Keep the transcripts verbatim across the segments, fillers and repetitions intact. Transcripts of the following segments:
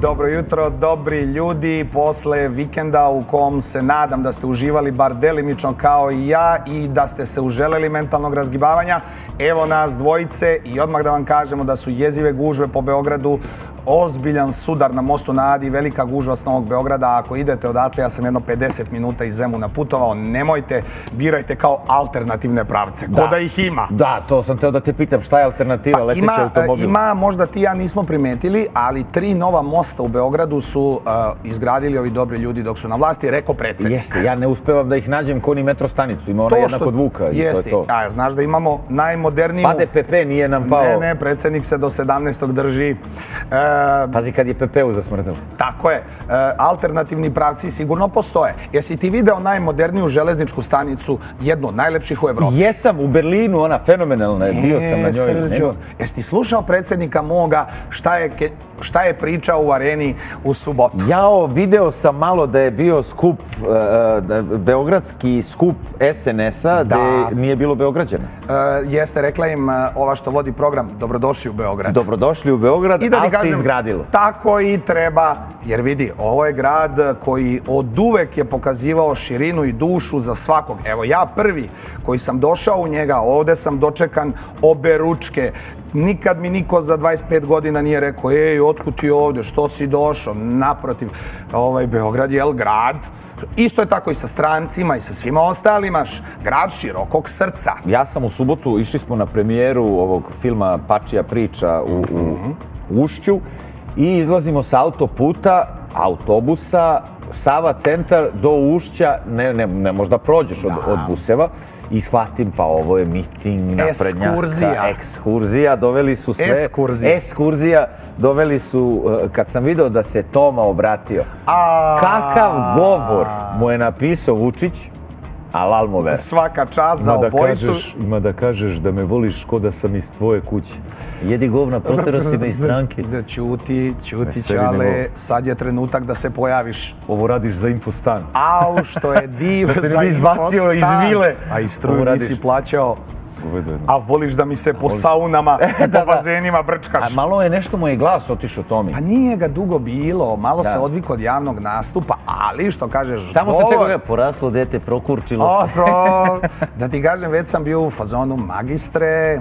Dobro jutro, dobri ljudi, posle vikenda u kom se nadam da ste uživali bar delimično kao i ja i da ste se uželeli mentalnog razgibavanja. Evo nas dvojice i odmah da vam kažemo da su jezive gužve po Beogradu, ozbiljan sudar na mostu na Adi, velika gužva s Novog Beograda. Ako idete odatle, ja sam jedno pedeset minuta iz Zemuna putovao, nemojte, birajte kao alternativne pravce, ko da ih ima. Da, to sam teo da te pitam, šta je alternativa leteći automobil? Ima, možda ti ja nismo primetili, ali tri nova mosta u Beogradu su izgradili ovi dobri ljudi dok su na vlasti, rekao predsjednik. Jeste, ja ne uspevam da ih nađem ko ni metro stanicu, ima ona jedna kod Vuka i to je to. A znaš da imamo najmoderniju... Pade Pepe, nije nam pao... Ne, ne, predsjednik se do sedamnaestog drži. Pazi kad je Pepeu zasmrdelo. Tako je. Alternativni pravci sigurno postoje. Jesi ti video najmoderniju železničku stanicu, jednu od najlepših u Evropi? Jesam, u Berlinu, ona fenomenalna je, bio sam na njoj. Srđo, jesi ti slušao predsjednika moga šta je pričao u areni u subotu? Jao, video sam malo da je bio skup, beogradski skup es en es-a, gde nije bilo Beograđana. Jeste, rekla im ova što vodi program, dobrodošli u Beograd. Dobrodošli u Beograd, ali se izgradilo. Tako i treba, jer vidi, ovo je grad koji od uvek je pokazivao širinu i dušu za svakog. Evo, ja prvi koji sam došao u njega, ovde sam dočekan obe ručke. Nikad mi niko za dvadeset pet godina nije rekao, ej, otkud ti ovde, što si došao? Naprotiv, ovaj Beograd je grad. Isto je tako i sa strancima i sa svima ostalima. Grad širokog srca. Ja sam u subotu, išli smo na premijeru ovog filma Pačija priča u Ušću i izlazimo sa autoputa, autobusa, Sava centar do Ušća, ne možda prođeš od buseva i shvatim, pa ovo je miting naprednjaka, ekskurzija, doveli su sve, ekskurzija, doveli su, kad sam video da se Toma obratio, kakav govor mu je napisao Vučić, alal mu ver. Svaka čast za obojicu. Ima da kažeš da me voliš ko da sam iz tvoje kuće. Jedi govna, protero si me iz stranke. Da ćuti, ćuti čale, sad je trenutak da se pojaviš. Ovo radiš za Infostan. Au, što je div za Infostan. Da te ne bi izbacio iz vile. A i struju nisi plaćao. A voliš da mi se po saunama, po bazenima brčkaš. A malo je nešto mu je glas otišao Tomi. Pa nije ga dugo bilo, malo se odviko od javnog nastupa, ali što kažeš... Samo se čekao ga, poraslo dete, prokurčilo se. Da ti kažem, već sam bio u fazonu magistre,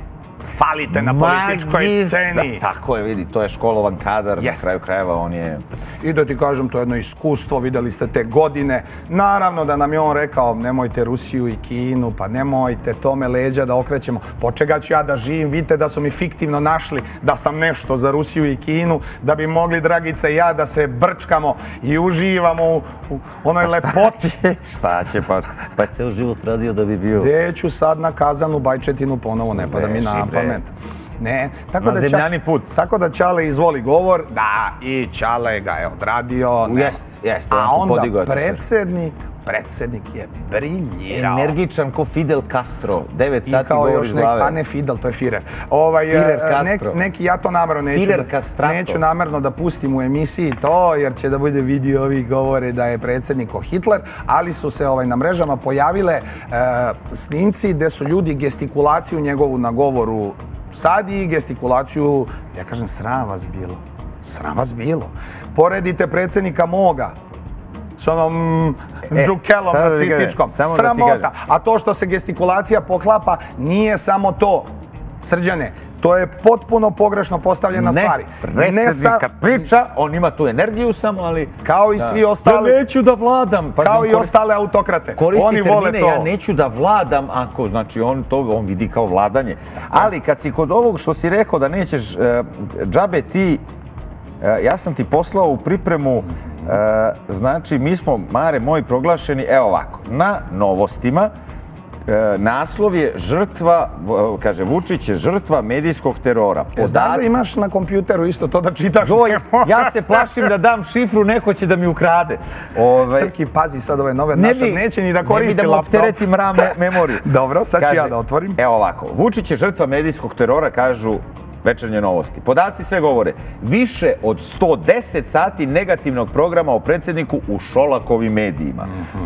falite na političkoj sceni. Tako je, vidi, to je školovan kadar, na kraju krajeva on je... I da ti kažem, to je jedno iskustvo, videli ste te godine. Naravno da nam je on rekao, nemojte Rusiju i Kinu, pa nemojte tome leđa da okrećemo. Po čega ću ja da živim? Vidite da su mi fiktivno našli da sam nešto za Rusiju i Kinu, da bi mogli, Dragica i ja, da se brčkamo i uživamo u onoj lepoti. Šta će, pa je ceo život radio da bi bio... Gde ću sad na Kazanu, Bajčetinu, ponovo ne pada mi na pamet. Ne, na zemljani put. Tako da Ćale izvoli govor, da, i Ćale ga je odradio. Jeste, jeste. A onda predsjednik, predsjednik je briljirao. Energičan ko Fidel Castro, devet sati govori iz glave. A ne Fidel, to je Firer. Firer Castro. Neki, ja to namerno neću namerno da pustim u emisiji to, jer će da bude vidio ovih govore da je predsjednik o Hitler, ali su se na mrežama pojavile snimci gde su ljudi gestikulaciju njegovu na govoru sad i gestikulaciju, ja kažem, sram vas bilo. Sram vas bilo. Poredite predsjednika moga s onom džukelom nacističkom. Sramota. A to što se gestikulacija poklapa nije samo to. Srđane, to je potpuno pogrešno postavljena stvari. Ne, predsjednika priča, on ima tu energiju samo, ali... Kao i svi ostali... Ja neću da vladam. Kao i ostale autokrate. Koristi termine, ja neću da vladam, ako, znači, on to on vidi kao vladanje. Ali kad si kod ovog što si rekao da nećeš džabe ti, ja sam ti poslao u pripremu, znači, mi smo, Mare moj, proglašeni, evo ovako, na Novostima, naslov je žrtva, kaže Vučić je žrtva medijskog terora. Znaš da imaš na kompjuteru isto to da čitaš? Ja se plašim da dam šifru, neko će da mi ukrade. Srki, pazi sad ove nove naše, neće ni da koristi laptop. Ne bi da mu opteretim RAM memoriju. Dobro, sad ću ja da otvorim. Evo ovako, Vučić je žrtva medijskog terora, kažu Večernje novosti. Podaci sve govore. Više od sto deset sati negativnog programa o predsjedniku u Šolakovim medijima.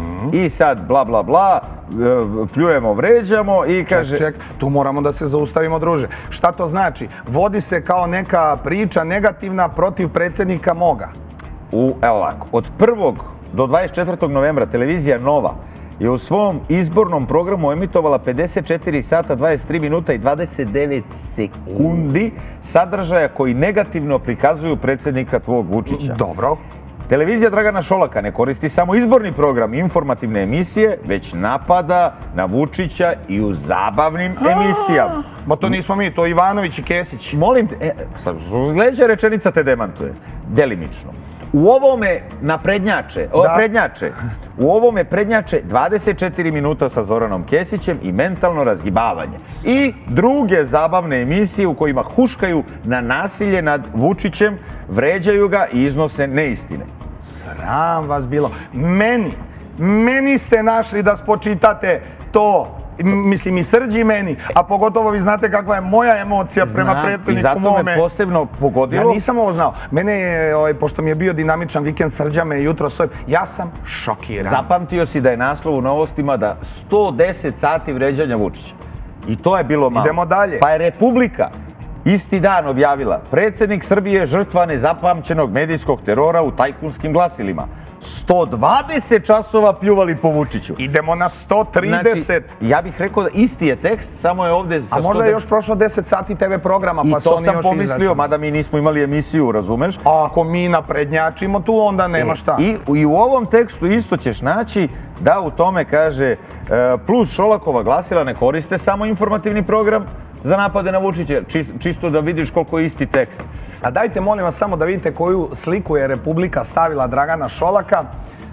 I sad, bla, bla, bla, pljujemo, vređamo i kaže... Ček, ček, tu moramo da se zaustavimo, druže. Šta to znači? Vodi se kao neka priča negativna protiv predsjednika moga. U, evo ovako, od prvog do dvadeset četvrtog novembra televizija Nova je u svom izbornom programu emitovala pedeset četiri sata, dvadeset tri minuta i dvadeset devet sekundi sadržaja koji negativno prikazuju predsjednika tvog Vučića. Dobro. Televizija Dragana Šolaka ne koristi samo izborni program informativne emisije, već napada na Vučića i u zabavnim emisijama. Ma to nismo mi, to Ivanović i Kesić. Molim te, e, sledeća rečenica te demantuje, delimično. U ovome naprednjače, o, prednjače, u ovome prednjače dvadeset četiri minuta sa Zoranom Kesićem i mentalno razgibavanje. I druge zabavne emisije u kojima huškaju na nasilje nad Vučićem, vređaju ga i iznose neistine. Sram vas bilo. Meni, meni ste našli da spočitate to. Mislim, i Srđi meni, a pogotovo vi znate kakva je moja emocija prema predsjedniku mome. I zato me posebno pogodilo. Ja nisam ovo znao. Mene je, pošto mi je bio dinamičan vikend, Srđa me jutro svoj, ja sam šokiran. Zapamtio si da je naslov u novostima da sto deset sati vređanja Vučića. I to je bilo malo. Idemo dalje. Pa je Republika isti dan objavila: predsjednik Srbije žrtva nezapamćenog medijskog terora u tajkunskim glasilima. sto dvadeset časova pljuvali po Vučiću. Idemo na sto trideset. Znači, ja bih rekao da isti je tekst, samo je ovdje... A možda je još prošlo deset sati te ve programa, pa su oni još izračunali. I to sam pomislio, mada mi nismo imali emisiju, razumeš? A ako mi naprednjačimo tu, onda nema šta. I u ovom tekstu isto ćeš naći da u tome kaže plus Šolakova glasila ne koriste samo informativni program za napade na Vučića, čisto da vidiš koliko je isti tekst. A dajte, molim vas, samo da vidite koju sliku je Republika stavila Dragana Šolaka.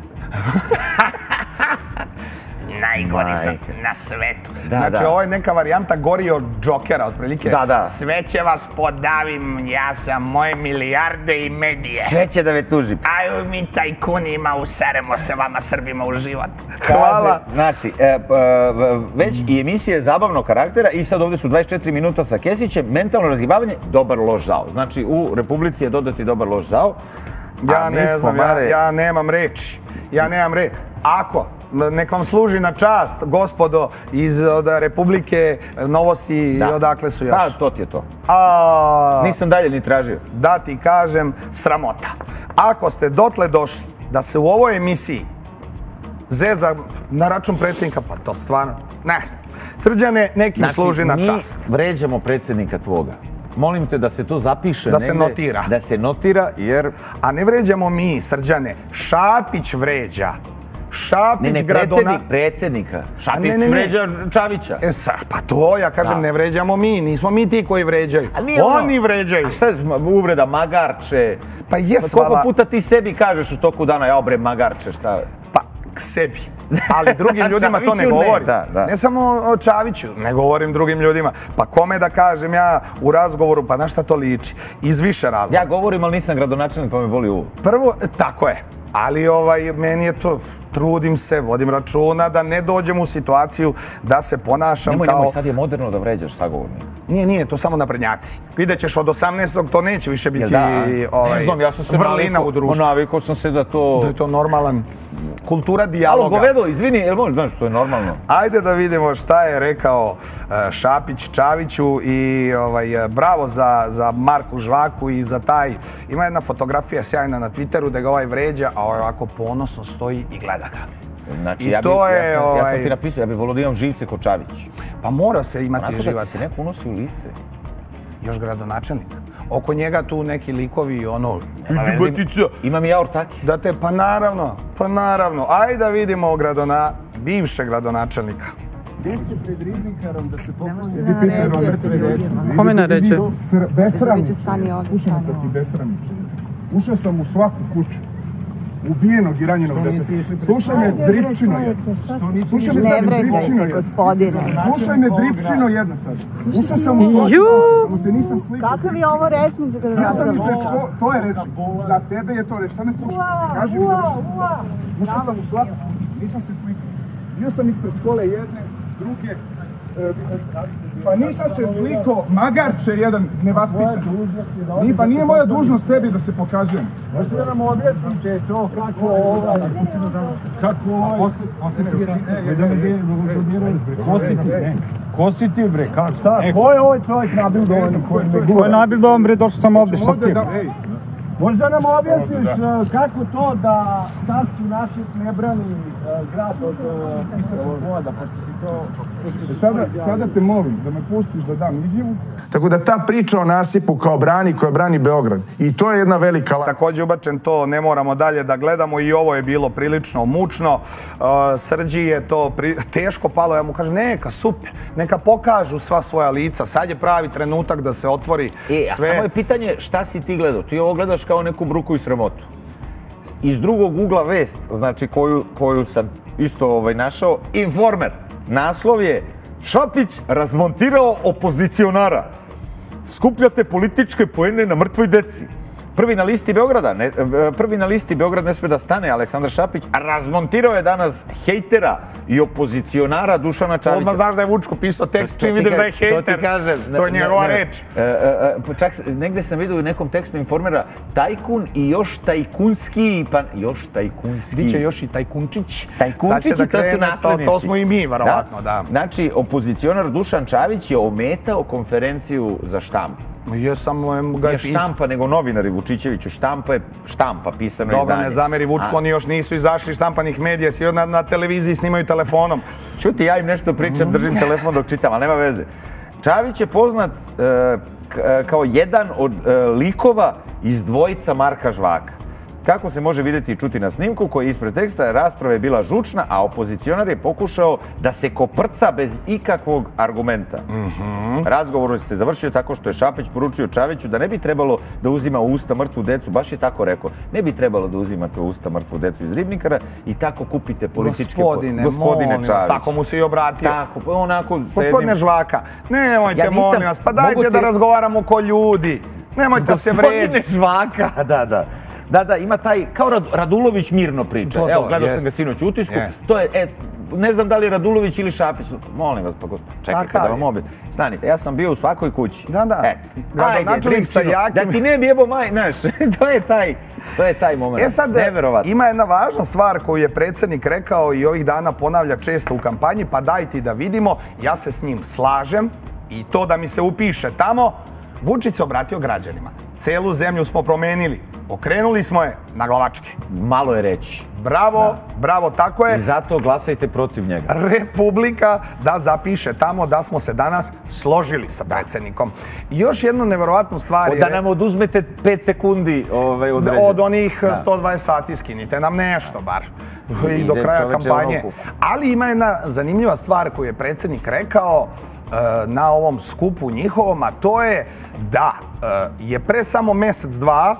Najgori sam na svetu. Znači, ovo je neka varijanta gori od Džokera, otprilike. Da, da. Sve će vas podavim, ja sam moje milijarde i medije. Sve će da me tužim. Aju mi tajkunima, useremo se vama Srbima u život. Hvala. Znači, već i emisija je zabavnog karaktera i sad ovdje su dvadeset četiri minuta sa Kesićem, mentalno razgibavanje, dobar loš zao. Znači, u Republici je dodati dobar loš zao. Ja ne znam, ja nemam reči. Ja nemam reči. Ako nek vam služi na čast, gospodo iz Republike, novosti, odakle su još. Da, to ti je to. Nisam dalje ni tražio. Da ti kažem, sramota. Ako ste dotle došli da se u ovoj emisiji zeza na račun predsjednika, pa to stvarno, ne znam. Srđane, nekim služi na čast. Znači, mi vređamo predsjednika tvoga. Molim te da se to zapiše. Da se notira. Da se notira, jer... A ne vređamo mi, Srđane. Šapić vređa. Šapić gradona... Ne, ne, predsjednika. Šapić vređa Čavića. Pa to, ja kažem, ne vređamo mi. Nismo mi ti koji vređaju. Oni vređaju. A šta je uvreda, magarče? Pa jes, koliko puta ti sebi kažeš u toku dana, ja bre, magarče, šta? Pa, k sebi. Ali drugim ljudima to ne govorim. Ne samo o Čaviću, ne govorim drugim ljudima. Pa kome da kažem ja u razgovoru, pa na šta to liči? Iz više razloga. Ja govorim, ali nisam gradonačelnik, pa me boli uvo. Prvo, tako je. Ali ovaj, meni je to, trudim se, vodim računa da ne dođem u situaciju da se ponašam kao... Nemoj, nemoj, sad je moderno da vređaš sagovornika. Nije, nije, to samo naprednjaci. Vidjet ćeš od osamnaestog to neće više biti vrlina u društvu. Navikao sam se da to... Da je to normalan kultura dijaloga. Alo, govedo, izvini, jel možeš, znaš, to je normalno. Ajde da vidimo šta je rekao Šapić Čaviću i bravo za Marku Žvaku i za taj... Ima jedna fotografija sjajna na Twitteru da ga ovaj vređa, a ovaj ovako ponosno stoji i gleda ga. Znači, ja sam ti napisao, ja bih volio da imam živce ko Čavić. Pa mora se imati živac. Onako da se neko unosi u lice. Još gradonačelnik. Oko njega tu neki likovi, ono... Imam i ja ortaki. Da te, pa naravno, pa naravno. Ajde da vidimo gradona, bivšeg gradonačelnika. Gdje ste pred ribnikarom da se popusti ribnikarom mrtve djece? Kome naređe? Besramić. Slušam sad ti besramić. Ušao sam u svaku kuću. Ubijenog i ranjenog djeteta. Slušaj me, dripčino jedno. Slušaj me sad, dripčino jedno. Slušaj me, dripčino jedno sad. Ušao sam u svaku, samo se nisam slikao. Kakav je ovo rečnik za gradonačelnika? To je rečnik. Za tebe je to rečnik. Šta me slušaš? Kaži mi za Ušao sam u svaku, nisam se slikao. Bio sam ispred škole jedne, druge, Pa nisam se sliko, magarče jedan nevaspitan. Ni, pa nije moja dužnost tebi da se pokazujem. Možete da nam objasnite to kako ovaj... Kako ovaj... Ko si ti bre, kako šta? Ko je ovaj čovjek nabil dovoljno? Ko je nabil dovoljno bre, došao sam ovdje sa tim. Možda nam objasniš kako to da Savski nasip ne brani grad od Kiselovog voda, pošto si to... Sada, sada te molim da me pustiš da dam izjavu. Tako da ta priča o nasipu kao brani koja brani Beograd, i to je jedna velika... Također ubačen to, ne moramo dalje da gledamo, i ovo je bilo prilično mučno. Uh, Srđi je to pri... teško palo, ja mu kažem neka, super, neka pokažu sva svoja lica, sad je pravi trenutak da se otvori e, sve. A samo je pitanje šta si ti gledao, ti ovo gledaš kao neku bruku i sramotu. Iz drugog ugla vest, znači koju, koju sam isto ovaj, našao, Informer. Naslov je Šapić razmontirao opozicionara. Skupljate političke poene na mrtvoj deci. Prvi na listi Beograda, ne, prvi na listi Beograd ne sme da stane, Aleksandar Šapić, razmontirao je danas hejtera i opozicionara Dušana Čavića. Odmah znaš da je Vučko pisao tekst, čim vidiš da je hejter, to ti kažem, to je njegova reč. E, e, čak negde sam vidio u nekom tekstu Informera, tajkun i još tajkunski, pa još tajkunski. Biće još i tajkunčić. Tajkunčić i to su naslednici. To, to smo i mi, verovatno, da. Znači, opozicionar Dušan Čavić je ometao konferenciju za štampu. Jesam ga je štampa, nego novinari Vučićeviću. Štampa je štampa, pisano izdanje. Dobro, ne zameri Vučko, oni još nisu izašli štampanih medija, svi na, na televiziji snimaju telefonom. Čuti, ja im nešto pričam, držim telefon dok čitam, ali nema veze. Čavić je poznat e, kao jedan od e, likova iz dvojica Marka Žvaka. Kako se može vidjeti i čuti na snimku, koji ispred teksta rasprave je bila žučna, a opozicionar je pokušao da se koprca bez ikakvog argumenta. Mm-hmm. Razgovor se završio tako što je Šapić poručio Čaviću da ne bi trebalo da uzima u usta mrtvu decu, baš je tako rekao, ne bi trebalo da uzimate u usta mrtvu decu iz Ribnikara i tako kupite političke... Gospodine, po... Gospodine molim vas, tako mu se i obratio. Tako, pa onako... Gospodine sedim... Žvaka, nemojte, ja nisam... molim vas, pa dajte te... da razgovaramo ko ljudi. Nemojte se vređati. Gospodine Žvaka, da, da. Da, da, ima taj, kao Radulović mirno priča. Evo, gledao sam ga sinoć u utisku. To je, e, ne znam da li je Radulović ili Šapić. Molim vas, pa čekajte da vam objasnim. Stanite, ja sam bio u svakoj kući. Da, da. E, ajde, Dripčino, da ti ne bi jebo maj, znaš, to je taj, to je taj moment. E sad, ima jedna važna stvar koju je predsjednik rekao i ovih dana ponavlja često u kampanji, pa dajte da vidimo, ja se s njim slažem i to da mi se upiše tamo. Vučić se obratio građanima. Celu zemlju smo promenili. Okrenuli smo je na glavačke. Malo je reći. Bravo, da. bravo, tako je. I zato glasajte protiv njega. Republika da zapiše tamo da smo se danas složili sa predsjednikom. I još jednu nevjerovatnu stvar je... Da nam oduzmete pet sekundi ovaj, određen. Od onih da. sto dvadeset sati skinite nam nešto bar. I do kraja kampanje. Ali ima jedna zanimljiva stvar koju je predsjednik rekao na ovom skupu njihovom, a to je da je pre samo mjesec, dva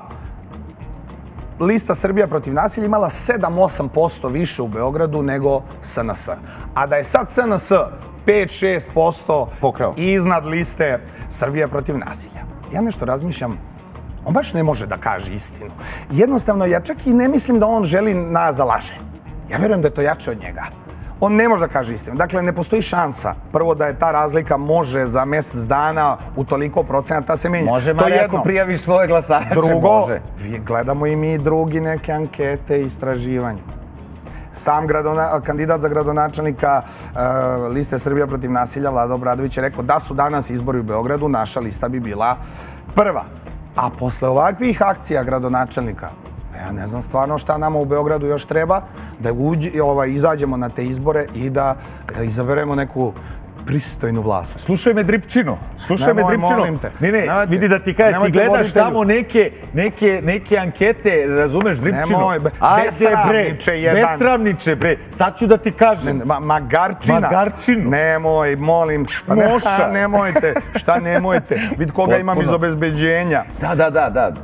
lista Srbija protiv nasilja imala sedam do osam posto više u Beogradu nego S N S. A da je sad S N S pet do šest posto iznad liste Srbija protiv nasilja. Ja nešto razmišljam, on baš ne može da kaže istinu. Jednostavno, ja čak i ne mislim da on želi nas da laže. Ja vjerujem da je to jače od njega. On ne može da kaže istinu. Dakle, ne postoji šansa. Prvo da je ta razlika može za mjesec dana u toliko procenata se menja. Može, Marija, ako prijaviš svoje glasače, Drugo, može. Gledamo i mi drugi neke ankete i istraživanja. Sam gradona, kandidat za gradonačelnika uh, liste Srbija protiv nasilja, Vlada Obradović, je rekao da su danas izbori u Beogradu, naša lista bi bila prva. A posle ovakvih akcija gradonačelnika, ja ne znam stvarno šta nama u Beogradu još treba, da uđi, ovaj, izađemo na te izbore i da izaberemo neku pristojnu vlast. Slušaj me, Dripčino. Slušaj me, Dripčino. Ne, ne, vidi da ti kaže, ti gledaš tamo neke, neke, neke ankete, razumeš, Dripčino? Nemoj, besramniče jedan. Besramniče, bre. Sad ću da ti kažem. Ma, magarčina. Magarčinu. Nemoj, molim. Pa ne, Moša. Nemojte. Šta nemojte? Vid koga imam iz obezbeđenja. Da, da, da, da.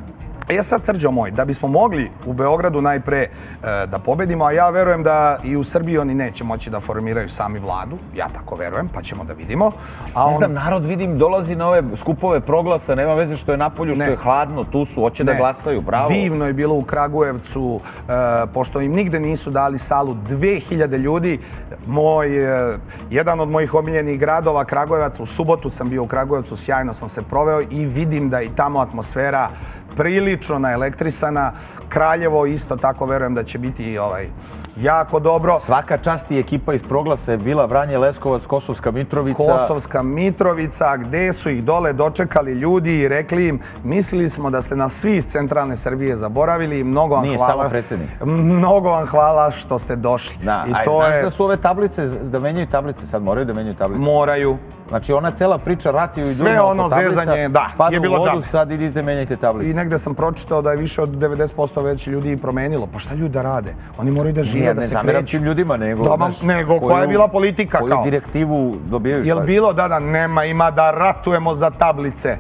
E sad, Srđo moj, da bismo mogli u Beogradu najpre da pobedimo, a ja verujem da i u Srbiji oni neće moći da formiraju sami vladu, ja tako verujem, pa ćemo da vidimo. Ne znam, narod vidim dolazi na ove skupove proglasa, nema veze što je napolju, što je hladno, tu su, hoće da glasaju, bravo. Divno je bilo u Kragujevcu, pošto im nigde nisu dali salu, dve hiljade ljudi. Moj, jedan od mojih omiljenih gradova, Kragujevac, u subotu sam bio u Kragujevcu, sjajno sam se proveo i vidim da i tamo atmosfera prilično naelektrisana. Kraljevo isto tako verujem da će biti jako dobro. Svaka čast i ekipa iz Proglasa je bila Vranje, Leskovac, Kosovska Mitrovica. Kosovska Mitrovica, gde su ih dole dočekali ljudi i rekli im, mislili smo da ste nas svi iz centralne Srbije zaboravili. Mnogo vam hvala. Nije samo predsjednik. Mnogo vam hvala što ste došli. Znaš da su ove tablice, da menjaju tablice sad, moraju da menjaju tablice? Moraju. Znači ona cela priča ratiju i sve ono zezanje, da, je bilo džabe. Padnu u vodu, sad idite menjajte tablice. I negde sam pročitao da je više od devedeset posto već ljudi i promenilo. Pa šta ljudi da rade? Oni moraju da žive, da se kreću. Ne zameram tim ljudima, nego... Nego koja je bila politika kao? Koju direktivu dobijaju? Jel bilo? Da, da, nema ima da ratujemo za tablice.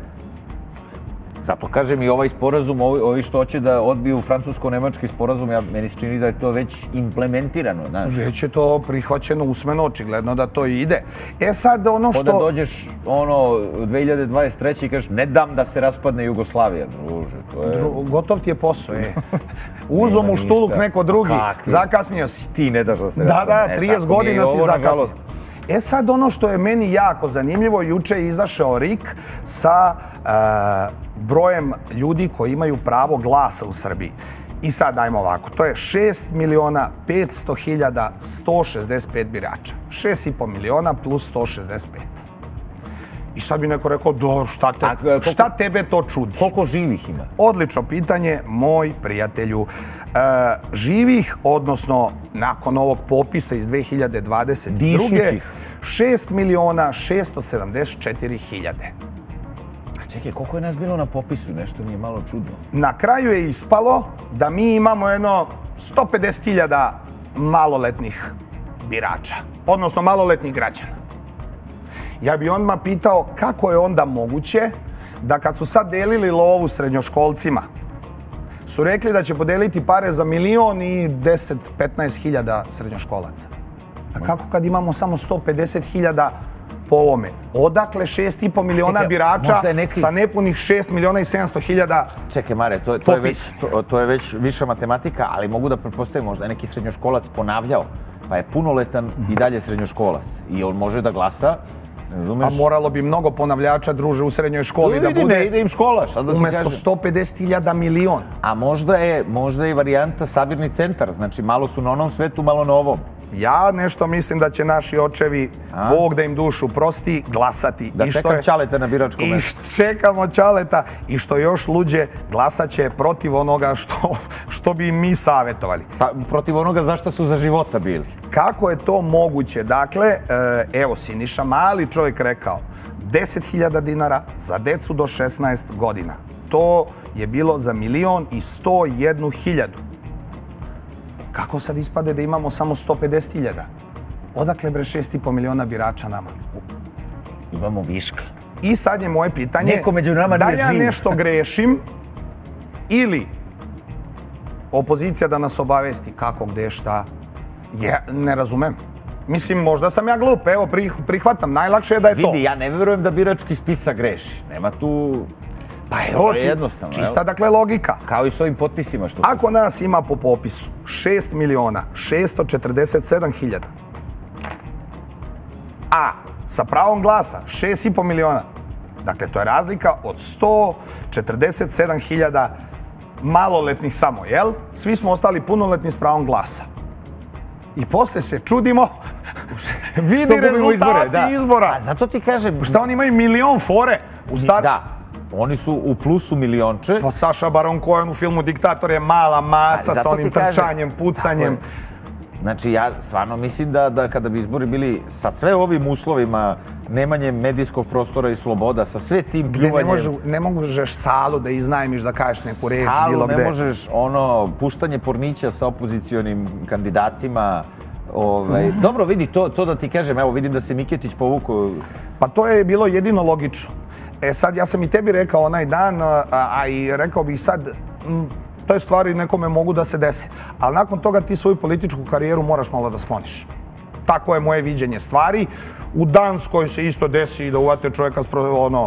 Zato kažem i ovaj sporazum, ovi što hoće da odbiju francusko-nemački sporazum, meni se čini da je to već implementirano. Već je to prihvaćeno usmeno, očigledno da to ide. E sad ono što... Onda dođeš ono dve hiljade dvadeset treće i kažeš ne dam da se raspadne Jugoslavija, druže. Gotov ti je posao, je. Uzo mu štuluk neko drugi, zakasnio si. Ti ne daš da se raspadne. Da, da, trideset godina si zakasnio. E sad ono što je meni jako zanimljivo, juče je izašao R I K sa brojem ljudi koji imaju pravo glasa u Srbiji. I sad dajmo ovako, to je šest miliona petsto hiljada sto šezdeset pet birača. šest i po miliona plus sto šezdeset pet. I sad bi neko rekao, dobro, šta tebe to čudi? Koliko živih ima? Odlično pitanje, moj prijatelju. Živih, odnosno nakon ovog popisa iz dve hiljade dvadeset druge. šest miliona šesto sedamdeset četiri hiljade. A čekaj, koliko je nas bilo na popisu? Nešto mi je malo čudno. Na kraju je ispalo da mi imamo jedno sto pedeset hiljada maloletnih birača, odnosno maloletnih građana. Ja bi odmah pitao kako je onda moguće da kad su sad delili lovu srednjoškolcima, su rekli da će podeliti pare za milion i deset do petnaest hiljada srednjoškolaca. A kako kad imamo samo sto pedeset hiljada po ovome? Odakle šest i po miliona birača sa nepunih šest miliona i sedamsto hiljada popisa? Čekaj, Mare, to je već viša matematika, ali mogu da pretpostavim, možda je neki srednjoškolac ponavljao, pa je punoletan i dalje srednjoškolac. I on može da glasa. A moralo bi mnogo ponavljača, druže, u srednjoj školi da bude... Ne ide im škola, šta da ti kažem? Umesto sto pedeset hiljada milion. A možda je možda je varijanta sabirni centar, znači malo su na onom svetu, malo na ovom. Ja nešto mislim da će naši očevi, Bog da im dušu prosti, glasati. Da čekam Ćaleta na biračkom mestu. I čekamo Ćaleta i što još luđe, glasat će protiv onoga što bi mi savjetovali. Pa protiv onoga zašto su za života bili. Kako je to moguće? Dakle, evo Siniša Mali čovjek rekao, deset hiljada dinara za decu do šesnaest godina. To je bilo za milion i sto jednu hiljadu. Kako sad ispade da imamo samo sto pedeset hiljada? Odakle bre šest i po miliona birača nama? Imamo viška. I sad je moje pitanje, da ja nešto grešim ili opozicija da nas obavesti kako, gde, šta? Ne razumem. Mislim, možda sam ja glup, evo, prihvatam, najlakše je da je to. Vidi, ja ne verujem da birački spisak greši. Nema tu... Pa evo, čista dakle logika. Kao i s ovim potpisima što su... Ako nas ima po popisu šest miliona šesto četrdeset sedam hiljada, a sa pravom glasa šest i po miliona, dakle to je razlika od sto četrdeset sedam hiljada maloletnih samo, jel? Svi smo ostali punoletni s pravom glasa. I posle se čudimo, vidi rezultati izbora. A zato ti kažem... Šta oni imaju milion fore u startu? Da. Oni su u plusu milionče. Pa Saša Baron Cohen u filmu Diktator je mala maca sa onim trčanjem, pucanjem. Znači, ja stvarno mislim da kada bi izbori bili sa sve ovim uslovima, nemanjem medijskog prostora i sloboda, sa sve tim pljuvanjem... Ne možeš salu da iznajmiš, da kažeš neku reč, bilo gde. Salu ne možeš, ono, puštanje pornića sa opozicionim kandidatima. Dobro, vidi, to da ti kažem, evo, vidim da se Miketić povukao. Pa to je bilo jedino logično. E sad, ja sam i tebi rekao onaj dan, a i rekao bih sad, te stvari nekome mogu da se desi. Ali nakon toga ti svoju političku karijeru moraš malo da skloniš. Tako je moje viđenje stvari. U Danskoj se isto desi da uvate čovjeka, ono,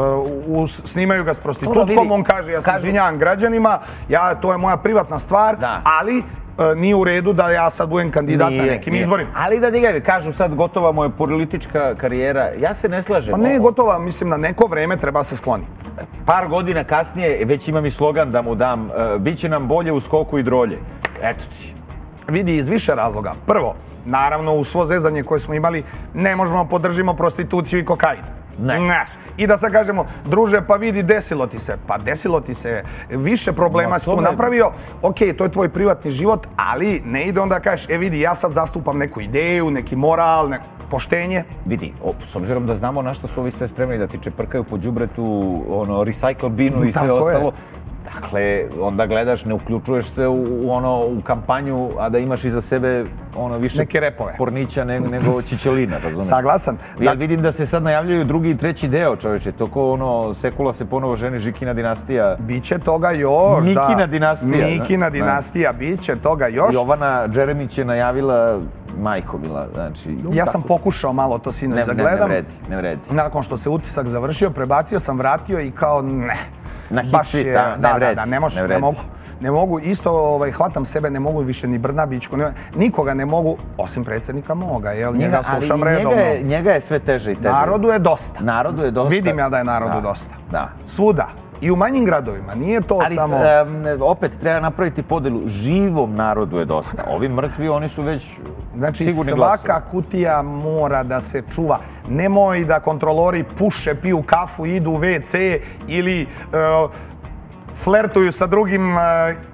uh, snimaju ga s prostitutkom, on kaže ja se izvinjavam građanima, ja, to je moja privatna stvar, da. ali uh, nije u redu da ja sad budem kandidat nije, na nekim nije. izborima. Ali da diga, kažu sad gotova moja politička karijera, ja se ne slažem. Pa ne gotova, mislim na neko vreme treba se skloni. Par godina kasnije već imam i slogan da mu dam, uh, bit će nam bolje u skoku i drolje. Eto ti. Vidi, iz više razloga. Prvo, naravno, u svo zezanje koje smo imali, ne možemo podržimo prostituciju i kokain. Ne. Znaš, i da sad kažemo, druže, pa vidi, desilo ti se. Pa desilo ti se, više problema si tu napravio. Ok, to je tvoj privatni život, ali ne ide onda kažeš, e vidi, ja sad zastupam neku ideju, neki moral, neko poštenje. Vidi, s obzirom da znamo na što su ovi sve spremni da ti čeprkaju po đubretu, ono, recycle binu i sve ostalo. Dakle, onda gledaš, ne uključuješ se u, u, ono, u kampanju, a da imaš iza sebe ono, više neke repove. Pornića ne, nego čičelina, razumiješ? Saglasan. Ja da... vidim da se sad najavljaju drugi i treći deo, čovječe. To ko ono, Sekula se ponovo ženi, Žikina dinastija. Biće toga još, Mikina da. dinastija. Mikina dinastija, da. Biće toga još. Jovana Džeremić je najavila majko bila, znači... Ja sam pokušao malo to sinoć da gledam. Ne vredi, ne vredi. Nakon što se utisak završio, prebacio sam, vratio i kao ne. Na hit da, ne vredi, da, da, ne, mož, ne, ne mogu. Ne mogu, isto ovaj, hvatam sebe, ne mogu više ni Brnabićku, ne, nikoga ne mogu, osim predsjednika moga, jel? Njega, njega slušam ali redovno. Njega je, njega je sve teže i teže. Narodu je dosta. Narodu je dosta. Vidim ja da je narodu da. dosta. Da. Svuda. I u manjim gradovima, nije to ali, samo... Ali opet treba napraviti podelu, živom narodu je dosta. Ovi mrtvi, oni su već znači, sigurni svaka glasovi. kutija mora da se čuva. Nemoj da kontrolori puše, piju kafu, idu u ve ce ili uh, flertuju sa drugim uh,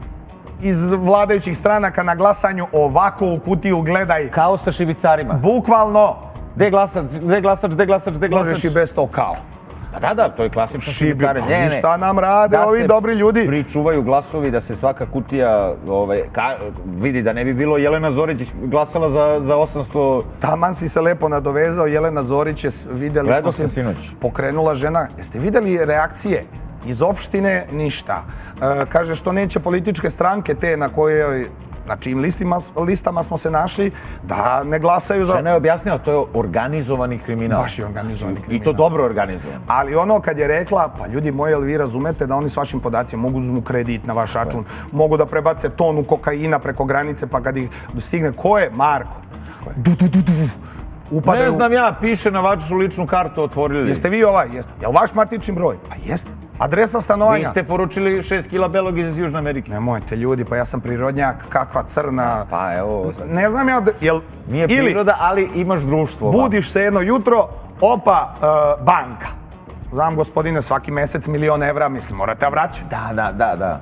iz vladajućih stranaka na glasanju. Ovako u kutiju gledaj. Kao sa šibicarima. Bukvalno. Gde glasač, gde glasač, gde glasač, gde glasač. Možeš i bez to kao. Pa da, da, to je klasično šibicarenje. Ne, ne. Šta nam rade ovi dobri ljudi? Da se pričuvaju glasovi, da se svaka kutija ovaj, ka, vidi da ne bi bilo Jelena Zorić glasala za, za osamsto... Taman si se lepo nadovezao, Jelena Zorić je, vidjeli Gledao smo se sinoć. Pokrenula žena. Jeste vidjeli reakcije? Iz opštine ništa. E, kaže što neće političke stranke te na koje... Na čijim listima, listama smo se našli da ne glasaju za... Žena je objasnila, to je organizovani kriminal. Baš je organizovani kriminal. I to dobro organizovan. Ali ono kad je rekla, pa ljudi moji, jel vi razumete da oni s vašim podacima mogu uzmu kredit na vaš račun, mogu da prebace tonu kokaina preko granice, pa kad ih stigne, ko je? Marko. Du, du, du, du. Upadaju... Ne znam ja, piše na vašu ličnu kartu, otvorili. Jeste vi ovaj? Jeste. Jel vaš matični broj? Pa jeste. Adresa stanovanja? Vi ste poručili šest kila belog iz Južne Amerike. Nemojte ljudi, pa ja sam prirodnjak, kakva crna. Pa evo... Ne znam ja, jel... Nije priroda, ali imaš društvo. Budiš se jedno jutro, opa, uh, banka. Znam, gospodine, svaki mjesec milion evra, mislim, morate vraćati. Da, da, da, da.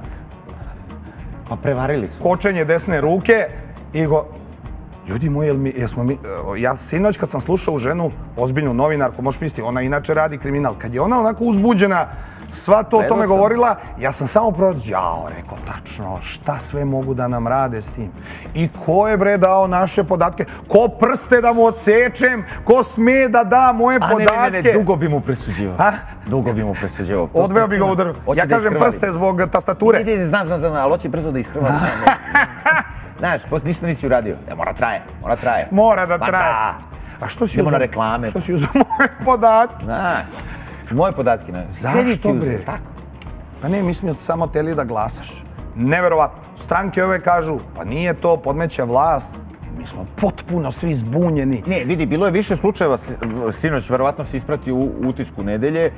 Pa prevarili su. Kočenje desne ruke i go... Ljudi moji, jel mi, jesmo mi, ja sinoć kad sam slušao ženu, ozbiljnu novinarku, možeš misliti, ona inače radi kriminal. Kad je ona onako uzbuđena, sva to o tome govorila, ja sam samo prođao, jao, rekao, tačno, šta sve mogu da nam rade s tim? I ko je bre dao naše podatke? Ko prste da mu odsečem? Ko sme da da moje podatke? A ne, ne, ne, dugo bi mu presuđivao. Ha? Dugo bi mu presuđivao. Odveo bi ga u drv. Ja kažem prste zbog tastature. Idi, znam, znam, znam, ali hoće brzo da ishrvali. Znaš, poslije ništa nisi uradio. E, mora traje, mora traje. Mora da traje. A što si uzao? na reklame. Što si uzao moje podatke? Znaš, moje podatke, ne. Zašto bre? Tako. Pa ne, mi smo samo teli da glasaš. Neverovatno. Stranke ove kažu, pa nije to, podmeće vlast. Mi smo potpuno svi zbunjeni. Ne, vidi, bilo je više slučajeva, sinoć, verovatno se isprati u utisku nedelje.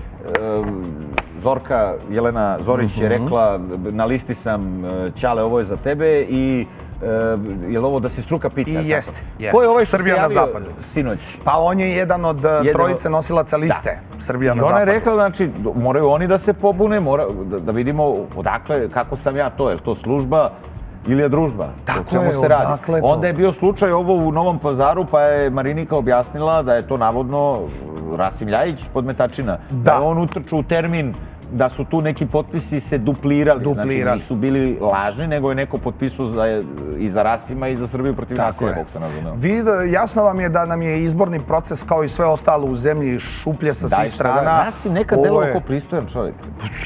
Zorka, Jelena Zorić je rekla, na listi sam, Ćale, ovo je za tebe i je li ovo da se struka pita? I jeste, jeste. Ko je ovaj što Srbija se javio na zapadu sinoć? Pa on je jedan od trojice nosilaca liste. Srbija na zapadu. I ona je rekla, znači, moraju oni da se pobune, da vidimo odakle, kako sam ja to, je li to služba ili je družba? Tako je, odakle to? Onda je bio slučaj ovo u Novom Pazaru, pa je Marinika objasnila da je to navodno Rasim Ljajić, podmetačina. Da je on utrčao u termin da su tu neki potpisi se duplirali. Znači nisu bili lažni, nego je neko potpisao i za Rasima i za Srbiju protiv nasilja, kako se nazvao. Jasno vam je da nam je izborni proces kao i sve ostalo u zemlji šuplje sa svih strana. Rasim nekad delao kao pristojan čovjek.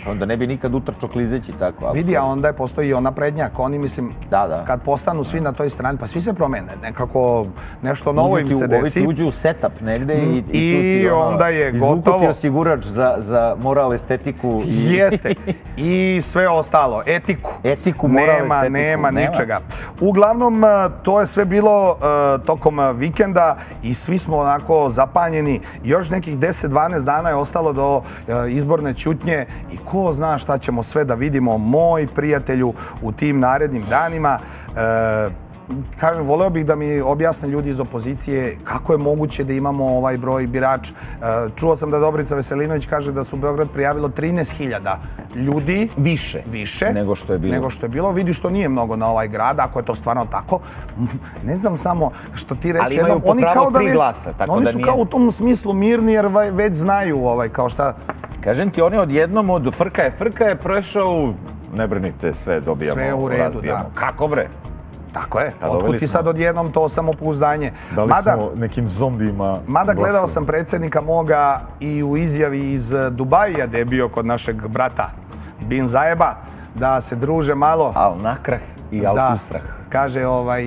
Onda ne bi nikad utrčao klizeći tako. Vidi, a onda je postoji i ona prednjak. Oni, mislim, kad postanu svi na toj strani, pa svi se promene. Nekako nešto novo im se desi. Ovi ti uđu u setup negde i i onda je gotovo. Izvuku ti osigurač za moral, estetiku. Jeste. I sve ostalo. Etiku. Etiku, moral, estetiku. Nema ničega. Uglavnom, to je sve bilo tokom vikenda i svi smo onako zapanjeni. Još nekih deset dvanaest dana je ostalo do izborne ćutnje i ko zna šta ćemo sve da vidimo, moj prijatelju, u tim narednim danima. Kažem, voleo bih da mi objasne ljudi iz opozicije kako je moguće da imamo ovaj broj birača. Čuo sam da Dobrica Veselinović kaže da su u Beograd prijavilo trinaest hiljada ljudi. Više. Više. Nego što je bilo. Nego što je bilo. Vidi što nije mnogo na ovaj grad, ako je to stvarno tako. Ne znam samo što ti reći. Ali imaju po pravo tri glasa, tako da nije. Oni su kao u tom smislu mirni jer već znaju kao šta... Kažem ti, oni odjednom od frka je frka je prešao, ne brinite, sve dobijamo, sve u redu, da. Kako bre? Tako je, otkud ti sad odjednom to samopouzdanje. Da li smo nekim zombijima... Mada gledao sam predsjednika moga i u izjavi iz Dubaija gdje je bio kod našeg brata Bin Zajeba, da se druže malo... Al nakrah i al usrah. Kaže, ovaj...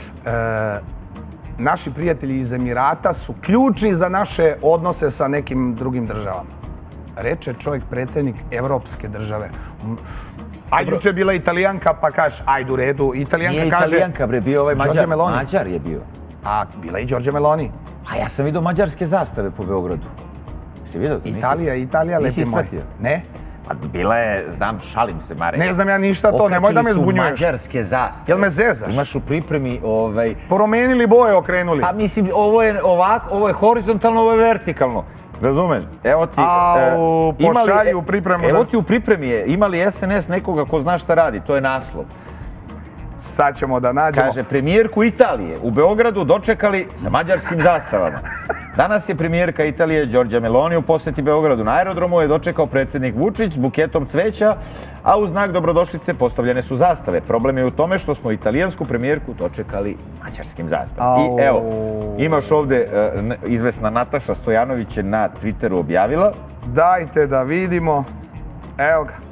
Naši prijatelji iz Emirata su ključni za naše odnose sa nekim drugim državama. Reče čovjek predsjednik evropske države. A juče je bila Italijanka, pa kažeš, ajde u redu. Italijanka nije kaže... Italijanka, bre, bio ovaj Mađar. Mađar je bio. A bila i Đorđe Meloni. A ja sam vidio mađarske zastave po Beogradu. Si vidio? Italija, Italija, lepi moj. Ne? Pa bila je, znam, šalim se, Mare. Ne znam ja ništa to, nemoj da me zbunjuješ. Okačili su mađarske zastave. Jel me zezaš? Imaš u pripremi, ovaj... Promenili boje, okrenuli. Pa mislim, ovo je ovako, ovo je horizontalno, ovo je vertikalno. Razumeš? Evo ti... Au, pošalji u pripremu. Evo ti u pripremi je, imali es en es nekoga ko zna šta radi, to je naslov. Sad ćemo da nađemo. Kaže, premijerku Italije u Beogradu dočekali sa mađarskim zastavama. Danas je premijerka Italije Đorđa Meloni u poseti Beogradu. Na aerodromu je dočekao predsjednik Vučić s buketom cveća, a u znak dobrodošlice postavljene su zastave. Problem je u tome što smo italijansku premijerku dočekali mađarskim zastavama. I evo, imaš ovde, izvesna Nataša Stojanović je na Twitteru objavila. Dajte da vidimo. Evo ga.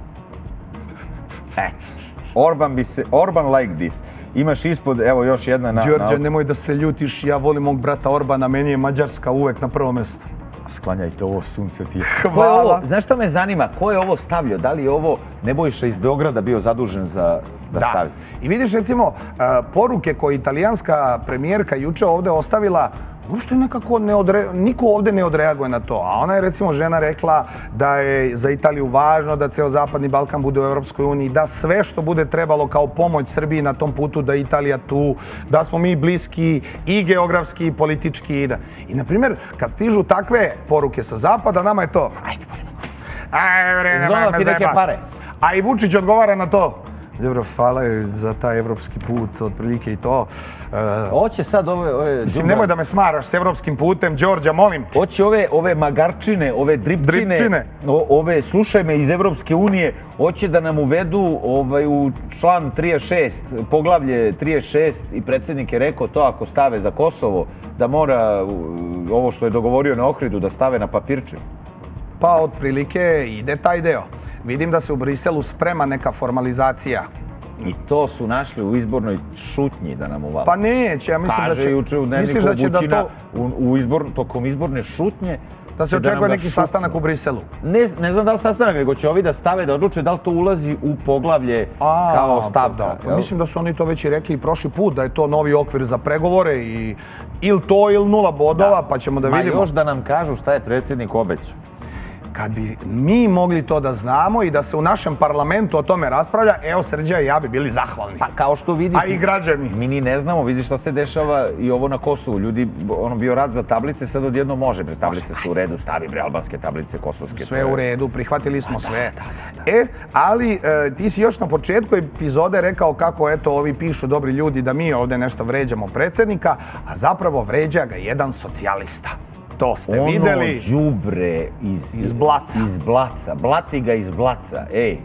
Eto. Orban bi se, Orban like this. Imaš ispod, evo još jedna na... Đorđe, nemoj da se ljutiš, ja volim mog brata Orbana, meni je Mađarska uvek na prvo mjesto. Sklanjajte ovo, sunce ti. Hvala. Znaš šta me zanima? Ko je ovo stavljao? Da li je ovo Nebojša iz Beograda bio zadužen za da stavi? I vidiš, recimo, poruke koje italijanska premijerka juče ovde ostavila, uopšte nekako niko ovde ne odreaguje na to. A ona je, recimo, žena rekla da je za Italiju važno da ceo Zapadni Balkan bude u Evropskoj uniji, da sve što bude trebalo kao pomoć Srbiji na tom putu, da je Italija tu, da smo mi bliski i geografski i politički. I, na primjer, kad stižu takve poruke sa Zapada, nama je to, ajde, bolimo. Ajde, bre, nemoj me zajebaš. A i Vučić odgovara na to. Dobro, hvala za taj evropski put, otprilike i to. Hoće sad ove... Mislim, nemoj da me smaraš s evropskim putem, Đorđa, molim te. Hoće ove magarčine, ove dripčine, ove, slušaj me, iz Evropske unije, hoće da nam uvedu u član trideset šest, poglavlje trideset šest i predsjednik je rekao to ako stave za Kosovo, da mora ovo što je dogovorio na Ohridu da stave na papirče. Pa, otprilike, ide taj deo. Vidim da se u Briselu sprema neka formalizacija. I to su našli u izbornoj šutnji da nam uvali. Pa neće, ja mislim da će... Kaže juče u dnevniku Vučina, tokom izborne šutnje... Da se očekuje neki sastanak u Briselu. Ne znam da li sastanak, nego će ovi da stave, da odluče da li to ulazi u poglavlje kao stavka. Mislim da su oni to već i rekli i prošli put, da je to novi okvir za pregovore i ili to ili nula bodova, pa ćemo da vidimo. Ma još da nam kažu šta je predsjednik obećao. Kad bi mi mogli to da znamo i da se u našem parlamentu o tome raspravlja, evo, Srđa i ja bi bili zahvalni. Pa kao što vidiš... A i građani. Mi ni ne znamo, vidiš šta se dešava i ovo na Kosovu. Ljudi, ono bio rad za tablice, sad odjedno može, bre, tablice su u redu, stavi, bre, albanske tablice, kosovske. Sve u redu, prihvatili smo sve. E, ali ti si još na početku epizode rekao kako, eto, ovi pišu dobri ljudi da mi ovde nešto vređamo predsjednika, a zapravo vređa ga jedan socijalista. To ste videli. Ono đubre iz blaca. Iz blaca. Blati ga iz blaca. Ej.